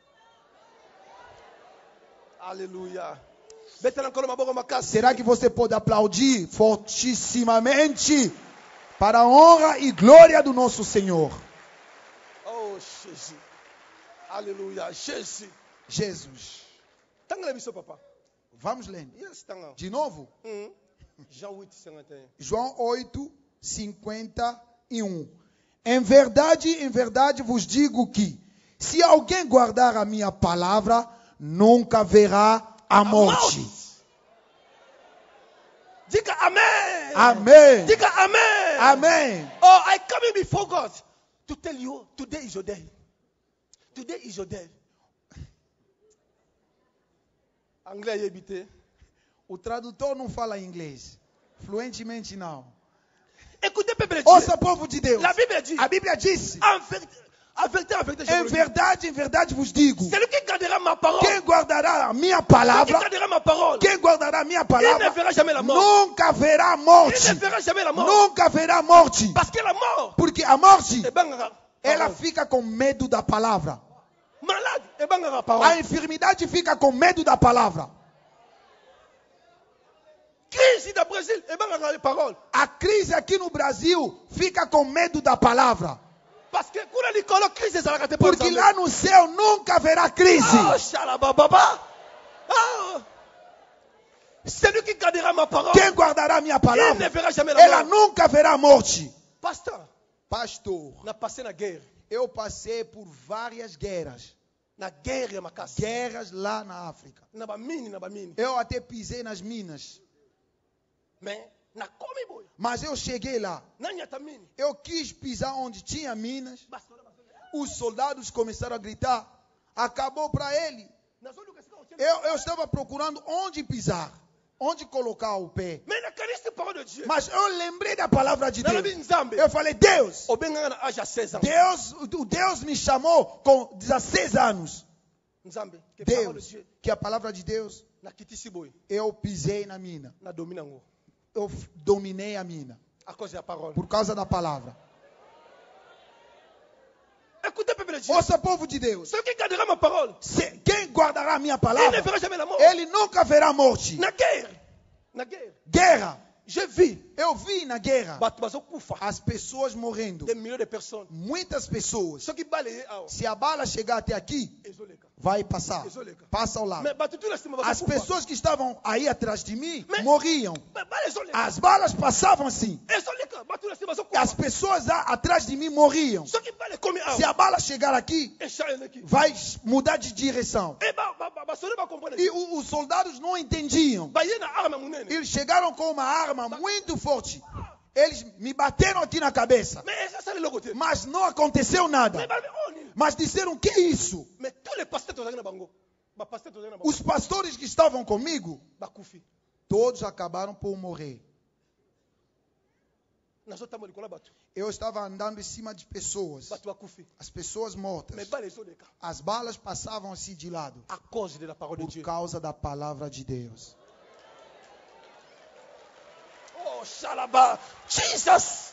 Aleluia. Betana nkolo maboko makasi. Será que você pode aplaudir fortissimamente para a honra e glória do nosso Senhor? Oh, Jesus. Aleluia. Jesus. Jesus. Tanga le biso papa. Vamos lendo. Yes, tanga. De novo, Jean 8, 51. João 8, 51. Em verdade vos digo que, se alguém guardar a minha palavra, nunca verá a morte. Diga amém. Amém. Diga amém. Amém. Oh, I come before God to tell you, today is your day. Today is your day. Anglais yebite. O tradutor não fala inglês. Fluentemente não. Écoutez, peuple de Dieu. Ouça, povo de Deus. La Bible dit, A Bíblia disse, en vérité, Em verdade vos digo. Celui qui gardera ma parole. Quem guardará a minha palavra. Qui gardera ma parole. Quem guardará a minha Il palavra. ne verra jamais la mort. Nunca verá morte. Il ne verra jamais la mort. Nunca verá morte. Parce que la mort. Porque a morte, est bangara. ela fica com medo da palavra. Malade. est bangara parole. A enfermidade fica com medo da palavra. Crise do Brasil. est bangara parole. A crise aqui no Brasil fica com medo da palavra. Parce que porque lá no céu nunca haverá crise. Celui qui gardera ma parole. Quem guardará minha palavra? Il ne verra jamais la Ela mort. nunca verá morte. Pastor. Na passei na guerra. Eu passei por várias guerras. Na guerra, Macassa. Guerras lá na África. Na bamini. Eu até pisei nas minas. Mas eu cheguei lá. Eu quis pisar onde tinha minas. Os soldados começaram a gritar. Acabou para ele. Eu estava procurando onde pisar. Onde colocar o pé. Mas eu lembrei da palavra de Deus. Eu falei, Deus. Deus me chamou com 16 anos. Deus, que a palavra de Deus. Eu pisei na mina. Eu dominei a mina. Por causa da palavra. Ouça, povo de Deus. Quem guardará a minha palavra? Ele nunca verá morte. Guerra. Eu vi na guerra as pessoas morrendo. Muitas pessoas. Se a bala chegar até aqui, vai passar. Passa ao lado. As pessoas que estavam aí atrás de mim morriam. As balas passavam assim. As pessoas atrás de mim morriam. Se a bala chegar aqui, vai mudar de direção. E os soldados não entendiam. Eles chegaram com uma arma muito forte. Eles me bateram aqui na cabeça. Mas não aconteceu nada. Mas disseram, que é isso? Os pastores que estavam comigo, todos acabaram por morrer. Eu estava andando em cima de pessoas. As pessoas mortas. As balas passavam assim de lado. Por causa da palavra de Deus. Oh, Shalaba. Jesus.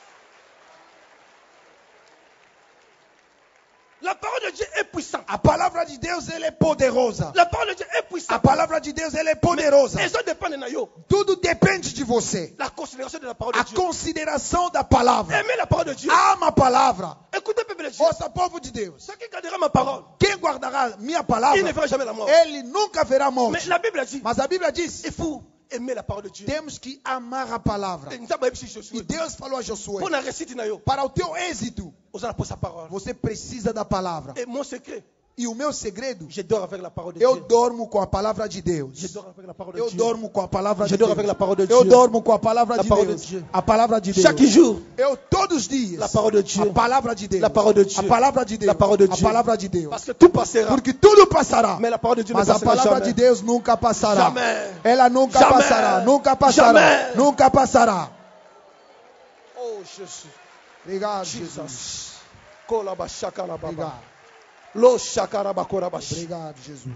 La parole de Dieu est puissante. A palavra de Deus, ela é poderosa. La parole de Dieu est puissante. A palavra de Deus, ela é poderosa. Tudo depende de você. La considération de la parole de Dieu. A consideração da palavra. Aimer la parole de Dieu. Ama a palavra. Écoutez, peuple de Dieu. Ouça, povo de Deus. Celui qui gardera ma parole. Quem guardará minha palavra? Il ne verra jamais la mort. Ele nunca verá morte. Mais la Bible dit. Mas a Bíblia diz. Il faut aimer la parole de Dieu. Temos que amar a palavra. E Deus falou a Josué. Para o teu êxito, você precisa da palavra. E o meu segredo, eu dormo com a palavra de Deus. Eu dormo com a palavra de Deus. Eu dormo com a palavra de Deus. A palavra de Deus. Chaque jour. Eu todos os dias. A palavra de Deus. A palavra de Deus. A palavra de Deus. A palavra de Deus. A palavra de Deus. Porque tudo passará. Mas a palavra de Deus nunca passará. Jamais. Ela nunca Jamais. passará. Nunca passará. Jamais. Nunca passará. Oh, Jesus. Obrigado, Jesus. Obrigado. Obrigado, Jesus.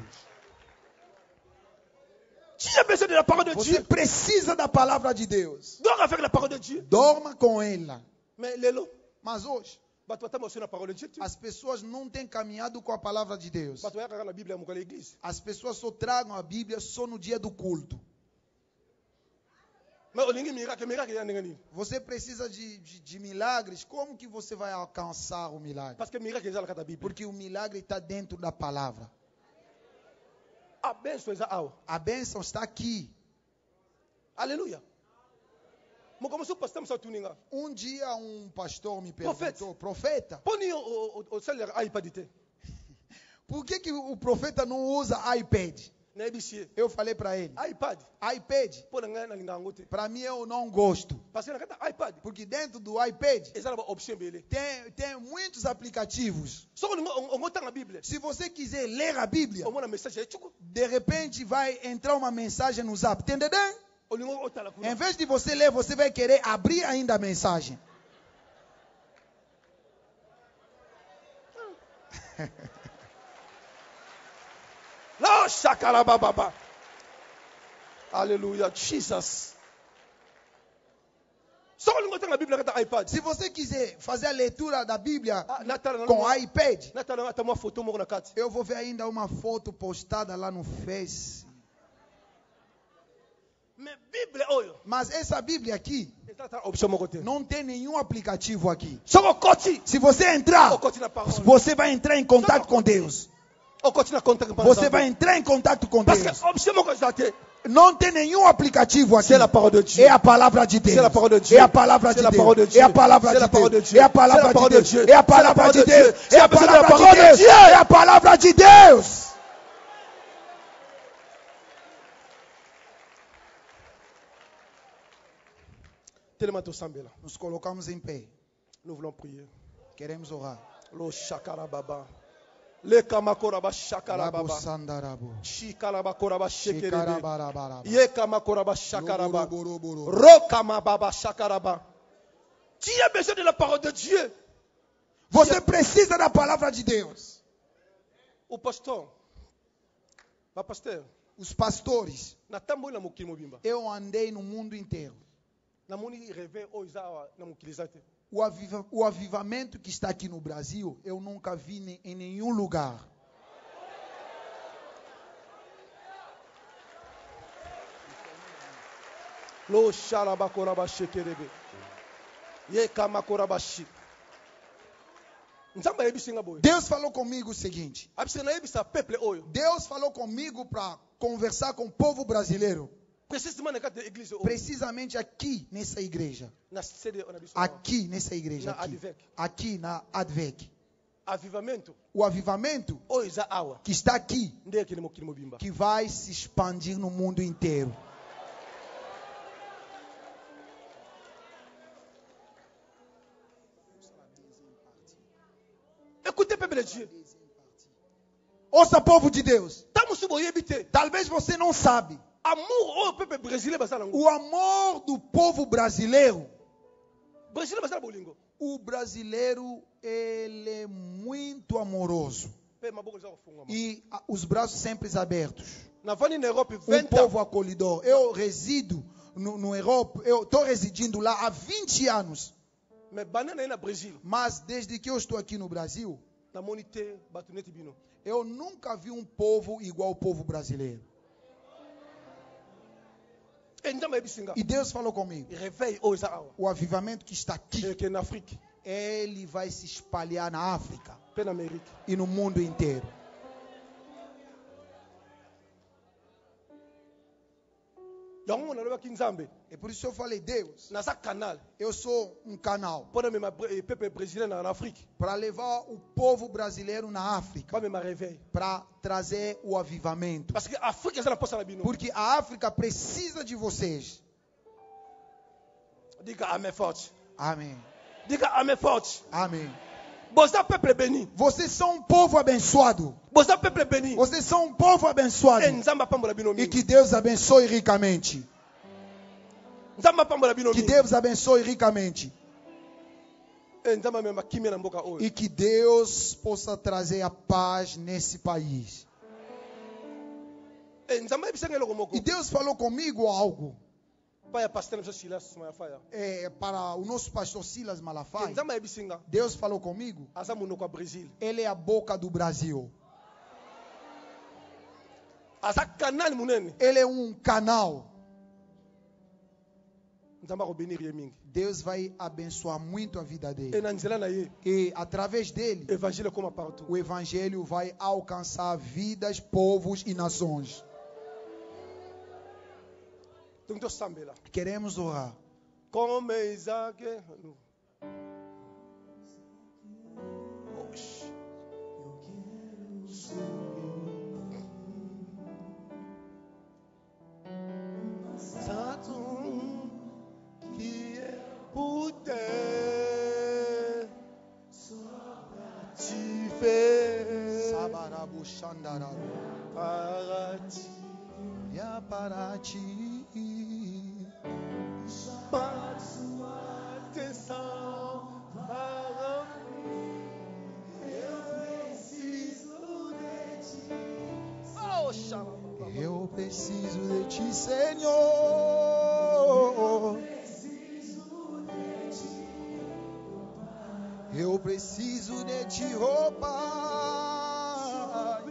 Você precisa da palavra de Deus. Dorma com ela. Mas hoje, as pessoas não têm caminhado com a palavra de Deus. As pessoas só tragam a Bíblia só no dia do culto. Você precisa de milagres. Como que você vai alcançar o milagre? Porque o milagre está dentro da palavra. A bênção está aqui. Aleluia. Um dia um pastor me perguntou, profeta, por que o profeta não usa iPad? Eu falei para ele, iPad, para mim eu não gosto. Porque dentro do iPad tem muitos aplicativos. Se você quiser ler a Bíblia, de repente vai entrar uma mensagem no Zap. Entendeu? Em vez de você ler, você vai querer abrir ainda a mensagem. Lo shakarababa. Aleluia, Jesus. Só não tem a Bíblia com iPad. Se você quiser fazer a leitura da Bíblia com iPad, eu vou ver ainda uma foto postada lá no Face. Mas essa Bíblia aqui não tem nenhum aplicativo aqui. Se você entrar, você vai entrar em contato com Deus. Você vai entrar em contato com Deus. Não tem nenhum aplicativo aqui. É a palavra de Deus. É a palavra de Deus. É a palavra de Deus. É a palavra de Deus. É a palavra de Deus. É a palavra de Deus. É a palavra de Deus. Nos colocamos em pé. Queremos orar. Lo shakarababa. Le kamakoraba shakarababa. Shikarabakoraba shekerebe. Ye kamakoraba shakaraba. Rokamababa shakaraba. Tu as besoin de la parole de Dieu. Você precisa da palavra de Deus. O pastor. Os pastores. Eu andei no mundo inteiro. O avivamento que está aqui no Brasil, eu nunca vi em nenhum lugar. Lo sharabakoraba shekerebe. Ye kamakorabashi. Deus falou comigo o seguinte. Deus falou comigo para conversar com o povo brasileiro. Precisamente aqui nessa igreja. Aqui nessa igreja. Aqui na Advec. O avivamento que está aqui, que vai se expandir no mundo inteiro. Ouça, povo de Deus. Talvez você não sabe. O amor do povo brasileiro. O brasileiro, ele é muito amoroso. E os braços sempre abertos. Um povo acolhedor. Eu resido no Europa. Eu estou residindo lá há 20 anos. Mas desde que eu estou aqui no Brasil, eu nunca vi um povo igual ao povo brasileiro. E Deus falou comigo. O avivamento que está aqui, ele vai se espalhar na África e no mundo inteiro. É por isso que eu falei, Deus, eu sou um canal para levar o povo brasileiro na África, para trazer o avivamento. Porque a África precisa de vocês. Diga amém forte. Amém. Diga amém forte. Amém. Vocês são um povo abençoado. Vocês são um povo abençoado. E que Deus abençoe ricamente. Que Deus abençoe ricamente. E que Deus possa trazer a paz nesse país. E Deus falou comigo algo. Para o nosso pastor Silas Malafaia. Deus falou comigo. Ele é a boca do Brasil. Ele é um canal. Deus vai abençoar muito a vida dele. E através dele, o evangelho vai alcançar vidas, povos e nações. Queremos orar. Como Isaac. Que eu puder te ver para ti. Para sua atenção para mim, eu venci Eu preciso de ti, Senhor. Eu preciso de ti, oh Pai.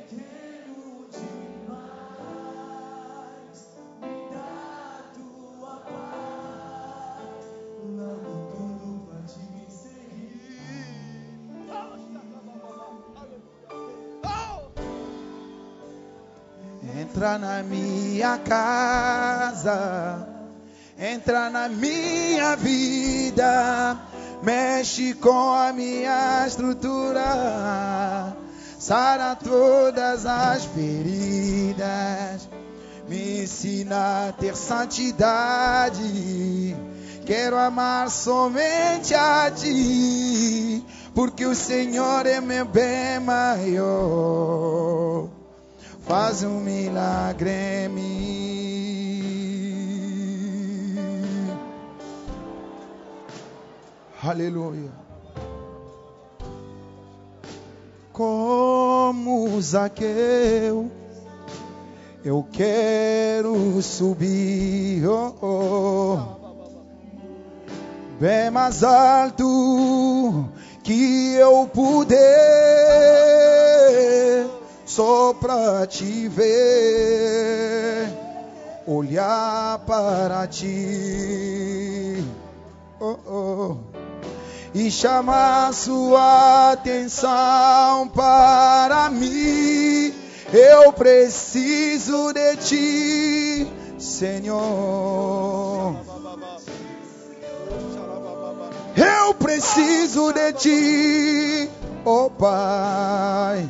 Entra na minha casa, entra na minha vida, mexe com a minha estrutura, sara todas as feridas, me ensina a ter santidade, quero amar somente a ti, porque o Senhor é meu bem maior. Faz um milagre em mim. Aleluia. Como Zaqueu, eu quero subir bem mais alto que eu puder. Só pra te ver, olhar para ti, e chamar sua atenção para mim. Eu preciso de ti, Senhor. Eu preciso de ti, oh Pai.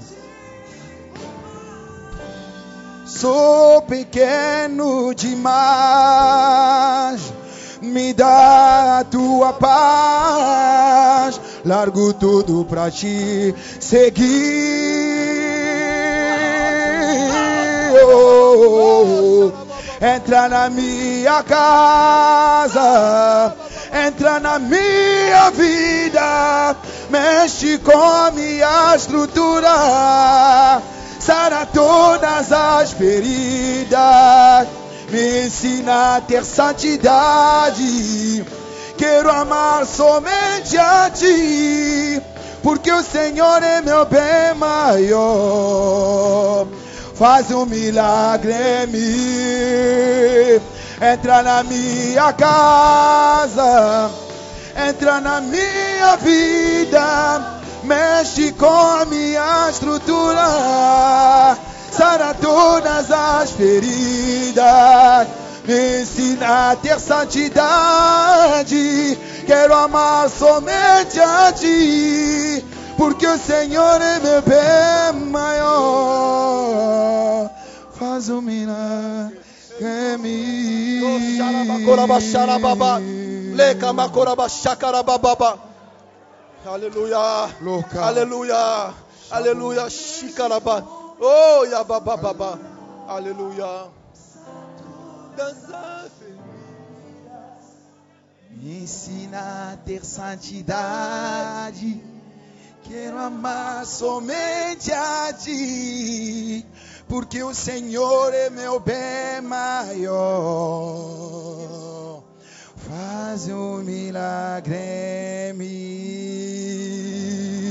Sou pequeno demais, me dá a tua paz, largo tudo pra te seguir. Entra na minha casa, entra na minha vida, mexe com a minha estrutura, sara todas as feridas, me ensina a ter santidade, quero amar somente a ti, porque o Senhor é meu bem maior. Faz um milagre em mim, entra na minha casa, entra na minha vida, mexe com a minha estrutura, sara todas as feridas, me ensina a ter santidade, quero amar somente a ti, porque o Senhor é meu bem maior. Faz um milagre em mim. Aleluia, aleluia, aleluia, shikaraba, oh ya baba baba, aleluia. Me ensina a ter santidade, quero amar somente a ti, porque o Senhor é meu bem maior. Faz um milagre em mim.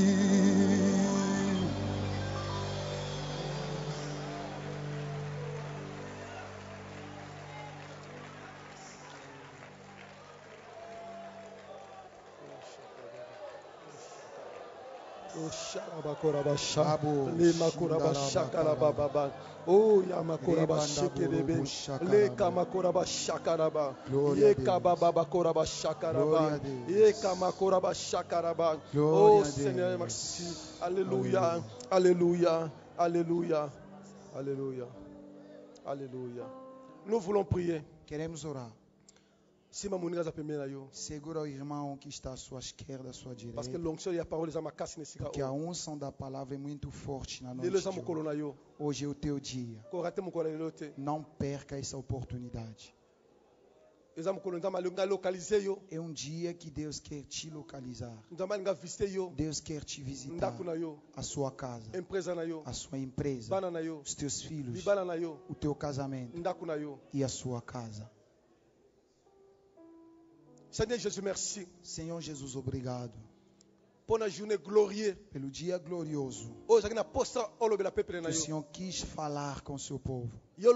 Oh, Yamakoraba Shekerebe, Leka Makoraba Shakaraba, Yeka Baba Koraba Shakaraba, Yeka Makoraba Shakaraba. Oh Seigneur, merci. Alléluia, Alléluia, Alléluia, Alléluia, Alléluia. Nous voulons prier. Queremos orar. Segura o irmão que está à sua esquerda, à sua direita. Porque a unção da palavra é muito forte na noite de hoje. Hoje é o teu dia. Não perca essa oportunidade. É um dia que Deus quer te localizar. Deus quer te visitar. A sua casa, a sua empresa, os teus filhos, o teu casamento e a sua casa. Seigneur Jésus, merci. Senhor Jesus, obrigado. Pelo dia glorioso. O Senhor quis falar com o seu povo.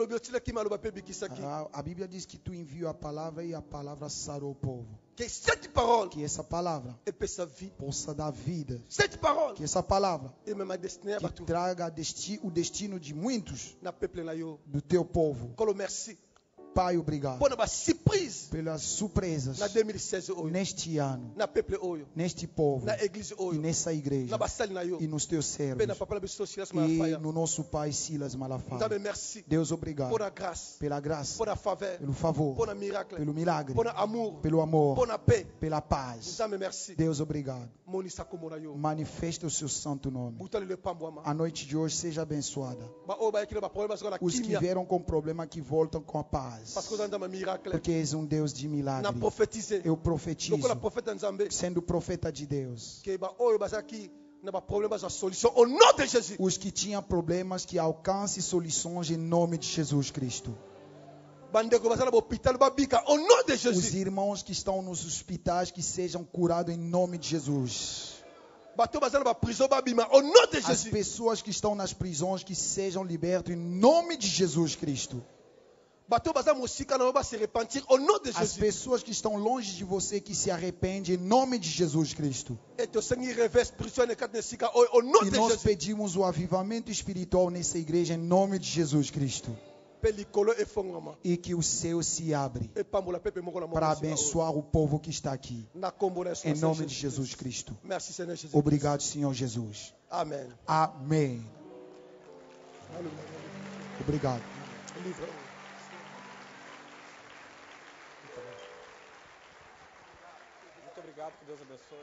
A Bíblia diz que tu enviou a palavra e a palavra sarou o povo. Que essa palavra possa dar vida. Que essa palavra que traga o destino de muitos do teu povo. Pai, obrigado pelas surpresas neste ano, neste povo e nessa igreja e nos teus servos e no nosso pai Silas Malafaia. Deus, obrigado pela graça, pelo favor, pelo milagre, pelo amor, pela paz. Deus, obrigado. Manifesta o seu santo nome. A noite de hoje seja abençoada. Os que vieram com problema que voltam com a paz. Porque és um Deus de milagre. Eu profetizo, sendo profeta de Deus, os que tinham problemas que alcancem soluções em nome de Jesus Cristo. Os irmãos que estão nos hospitais que sejam curados em nome de Jesus. As pessoas que estão nas prisões que sejam libertas em nome de Jesus Cristo. As pessoas que estão longe de você que se arrependem em nome de Jesus Cristo. E nós pedimos o avivamento espiritual nessa igreja em nome de Jesus Cristo. E que o céu se abre para abençoar o povo que está aqui. Em nome de Jesus Cristo. Obrigado, Senhor Jesus. Amém. Amém. Obrigado. Obrigado, que Deus abençoe.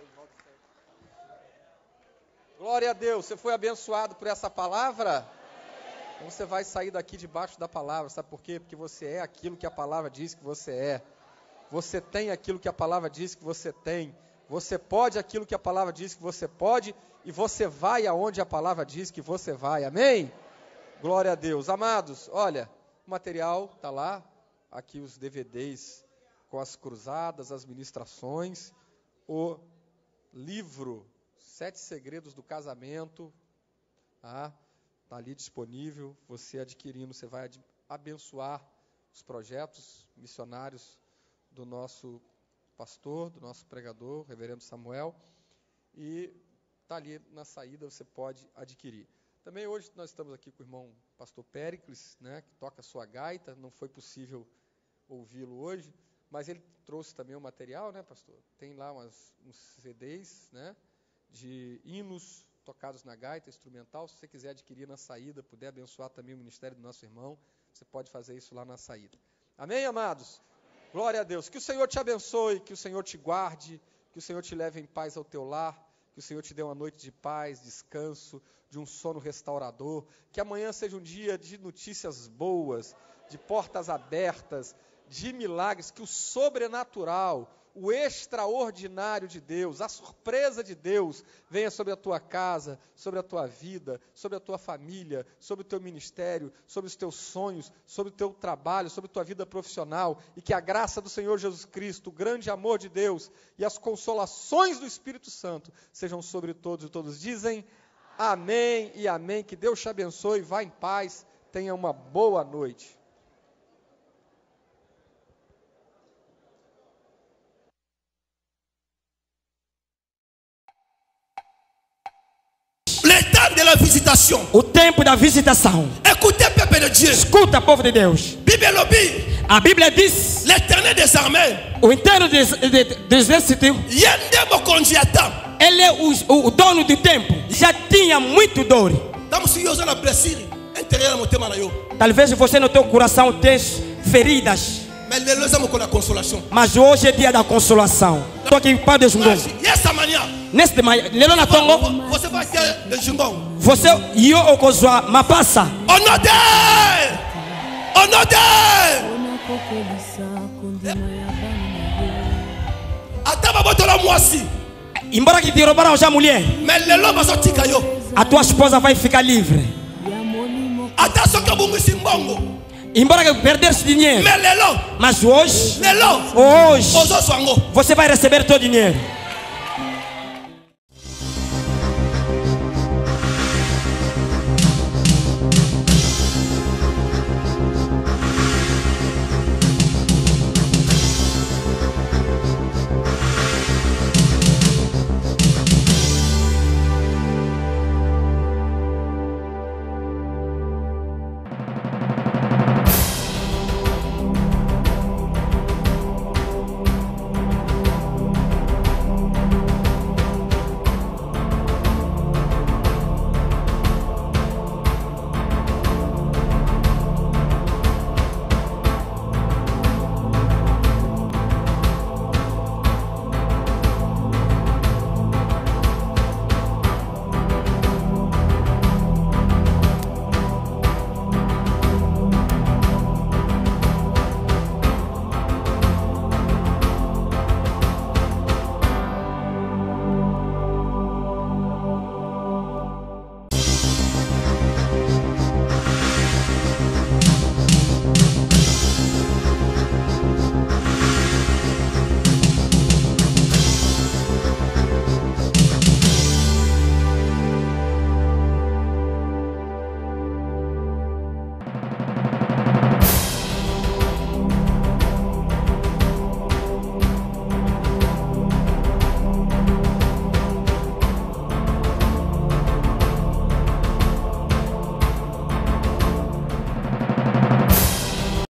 Glória a Deus, você foi abençoado por essa palavra? Então você vai sair daqui debaixo da palavra, sabe por quê? Porque você é aquilo que a palavra diz que você é. Você tem aquilo que a palavra diz que você tem. Você pode aquilo que a palavra diz que você pode. E você vai aonde a palavra diz que você vai. Amém? Glória a Deus. Amados, olha, o material está lá. Aqui os DVDs com as cruzadas, as ministrações. O livro 7 Segredos do Casamento, está ali disponível. Você adquirindo, você vai abençoar os projetos missionários do nosso pastor, do nosso pregador, reverendo Samuel, e está ali na saída, você pode adquirir. Também hoje nós estamos aqui com o irmão pastor Péricles, né, que toca a sua gaita. Não foi possível ouvi-lo hoje, mas ele trouxe também o material, né, pastor? Tem lá uns CDs, né, de hinos tocados na gaita instrumental. Se você quiser adquirir na saída, puder abençoar também o ministério do nosso irmão, você pode fazer isso lá na saída. Amém, amados? Glória a Deus. Que o Senhor te abençoe, que o Senhor te guarde, que o Senhor te leve em paz ao teu lar, que o Senhor te dê uma noite de paz, descanso, de um sono restaurador, que amanhã seja um dia de notícias boas, de portas abertas, de milagres, que o sobrenatural, o extraordinário de Deus, a surpresa de Deus venha sobre a tua casa, sobre a tua vida, sobre a tua família, sobre o teu ministério, sobre os teus sonhos, sobre o teu trabalho, sobre a tua vida profissional, e que a graça do Senhor Jesus Cristo, o grande amor de Deus e as consolações do Espírito Santo sejam sobre todos, e todos dizem amém e amém. Que Deus te abençoe, vá em paz, tenha uma boa noite. De la visitation. O tempo da visitação. Écoutez, peuple de Dieu. Escuta, povo de Deus. A Bíblia diz: l'Éternel des armées, o Eterno dos exércitos, ele é o dono do tempo. Já tinha muito dor. Talvez você no teu coração tenha feridas. Mas hoje é dia da consolação. Estou aqui para Deus. Neste manhã, você vai ter de Jungong. Você e eu okozwa mapasa. Onode! Embora que te roubaram já mulher, a tua esposa vai ficar livre. Embora que perder-se dinheiro, mas hoje você vai receber teu dinheiro.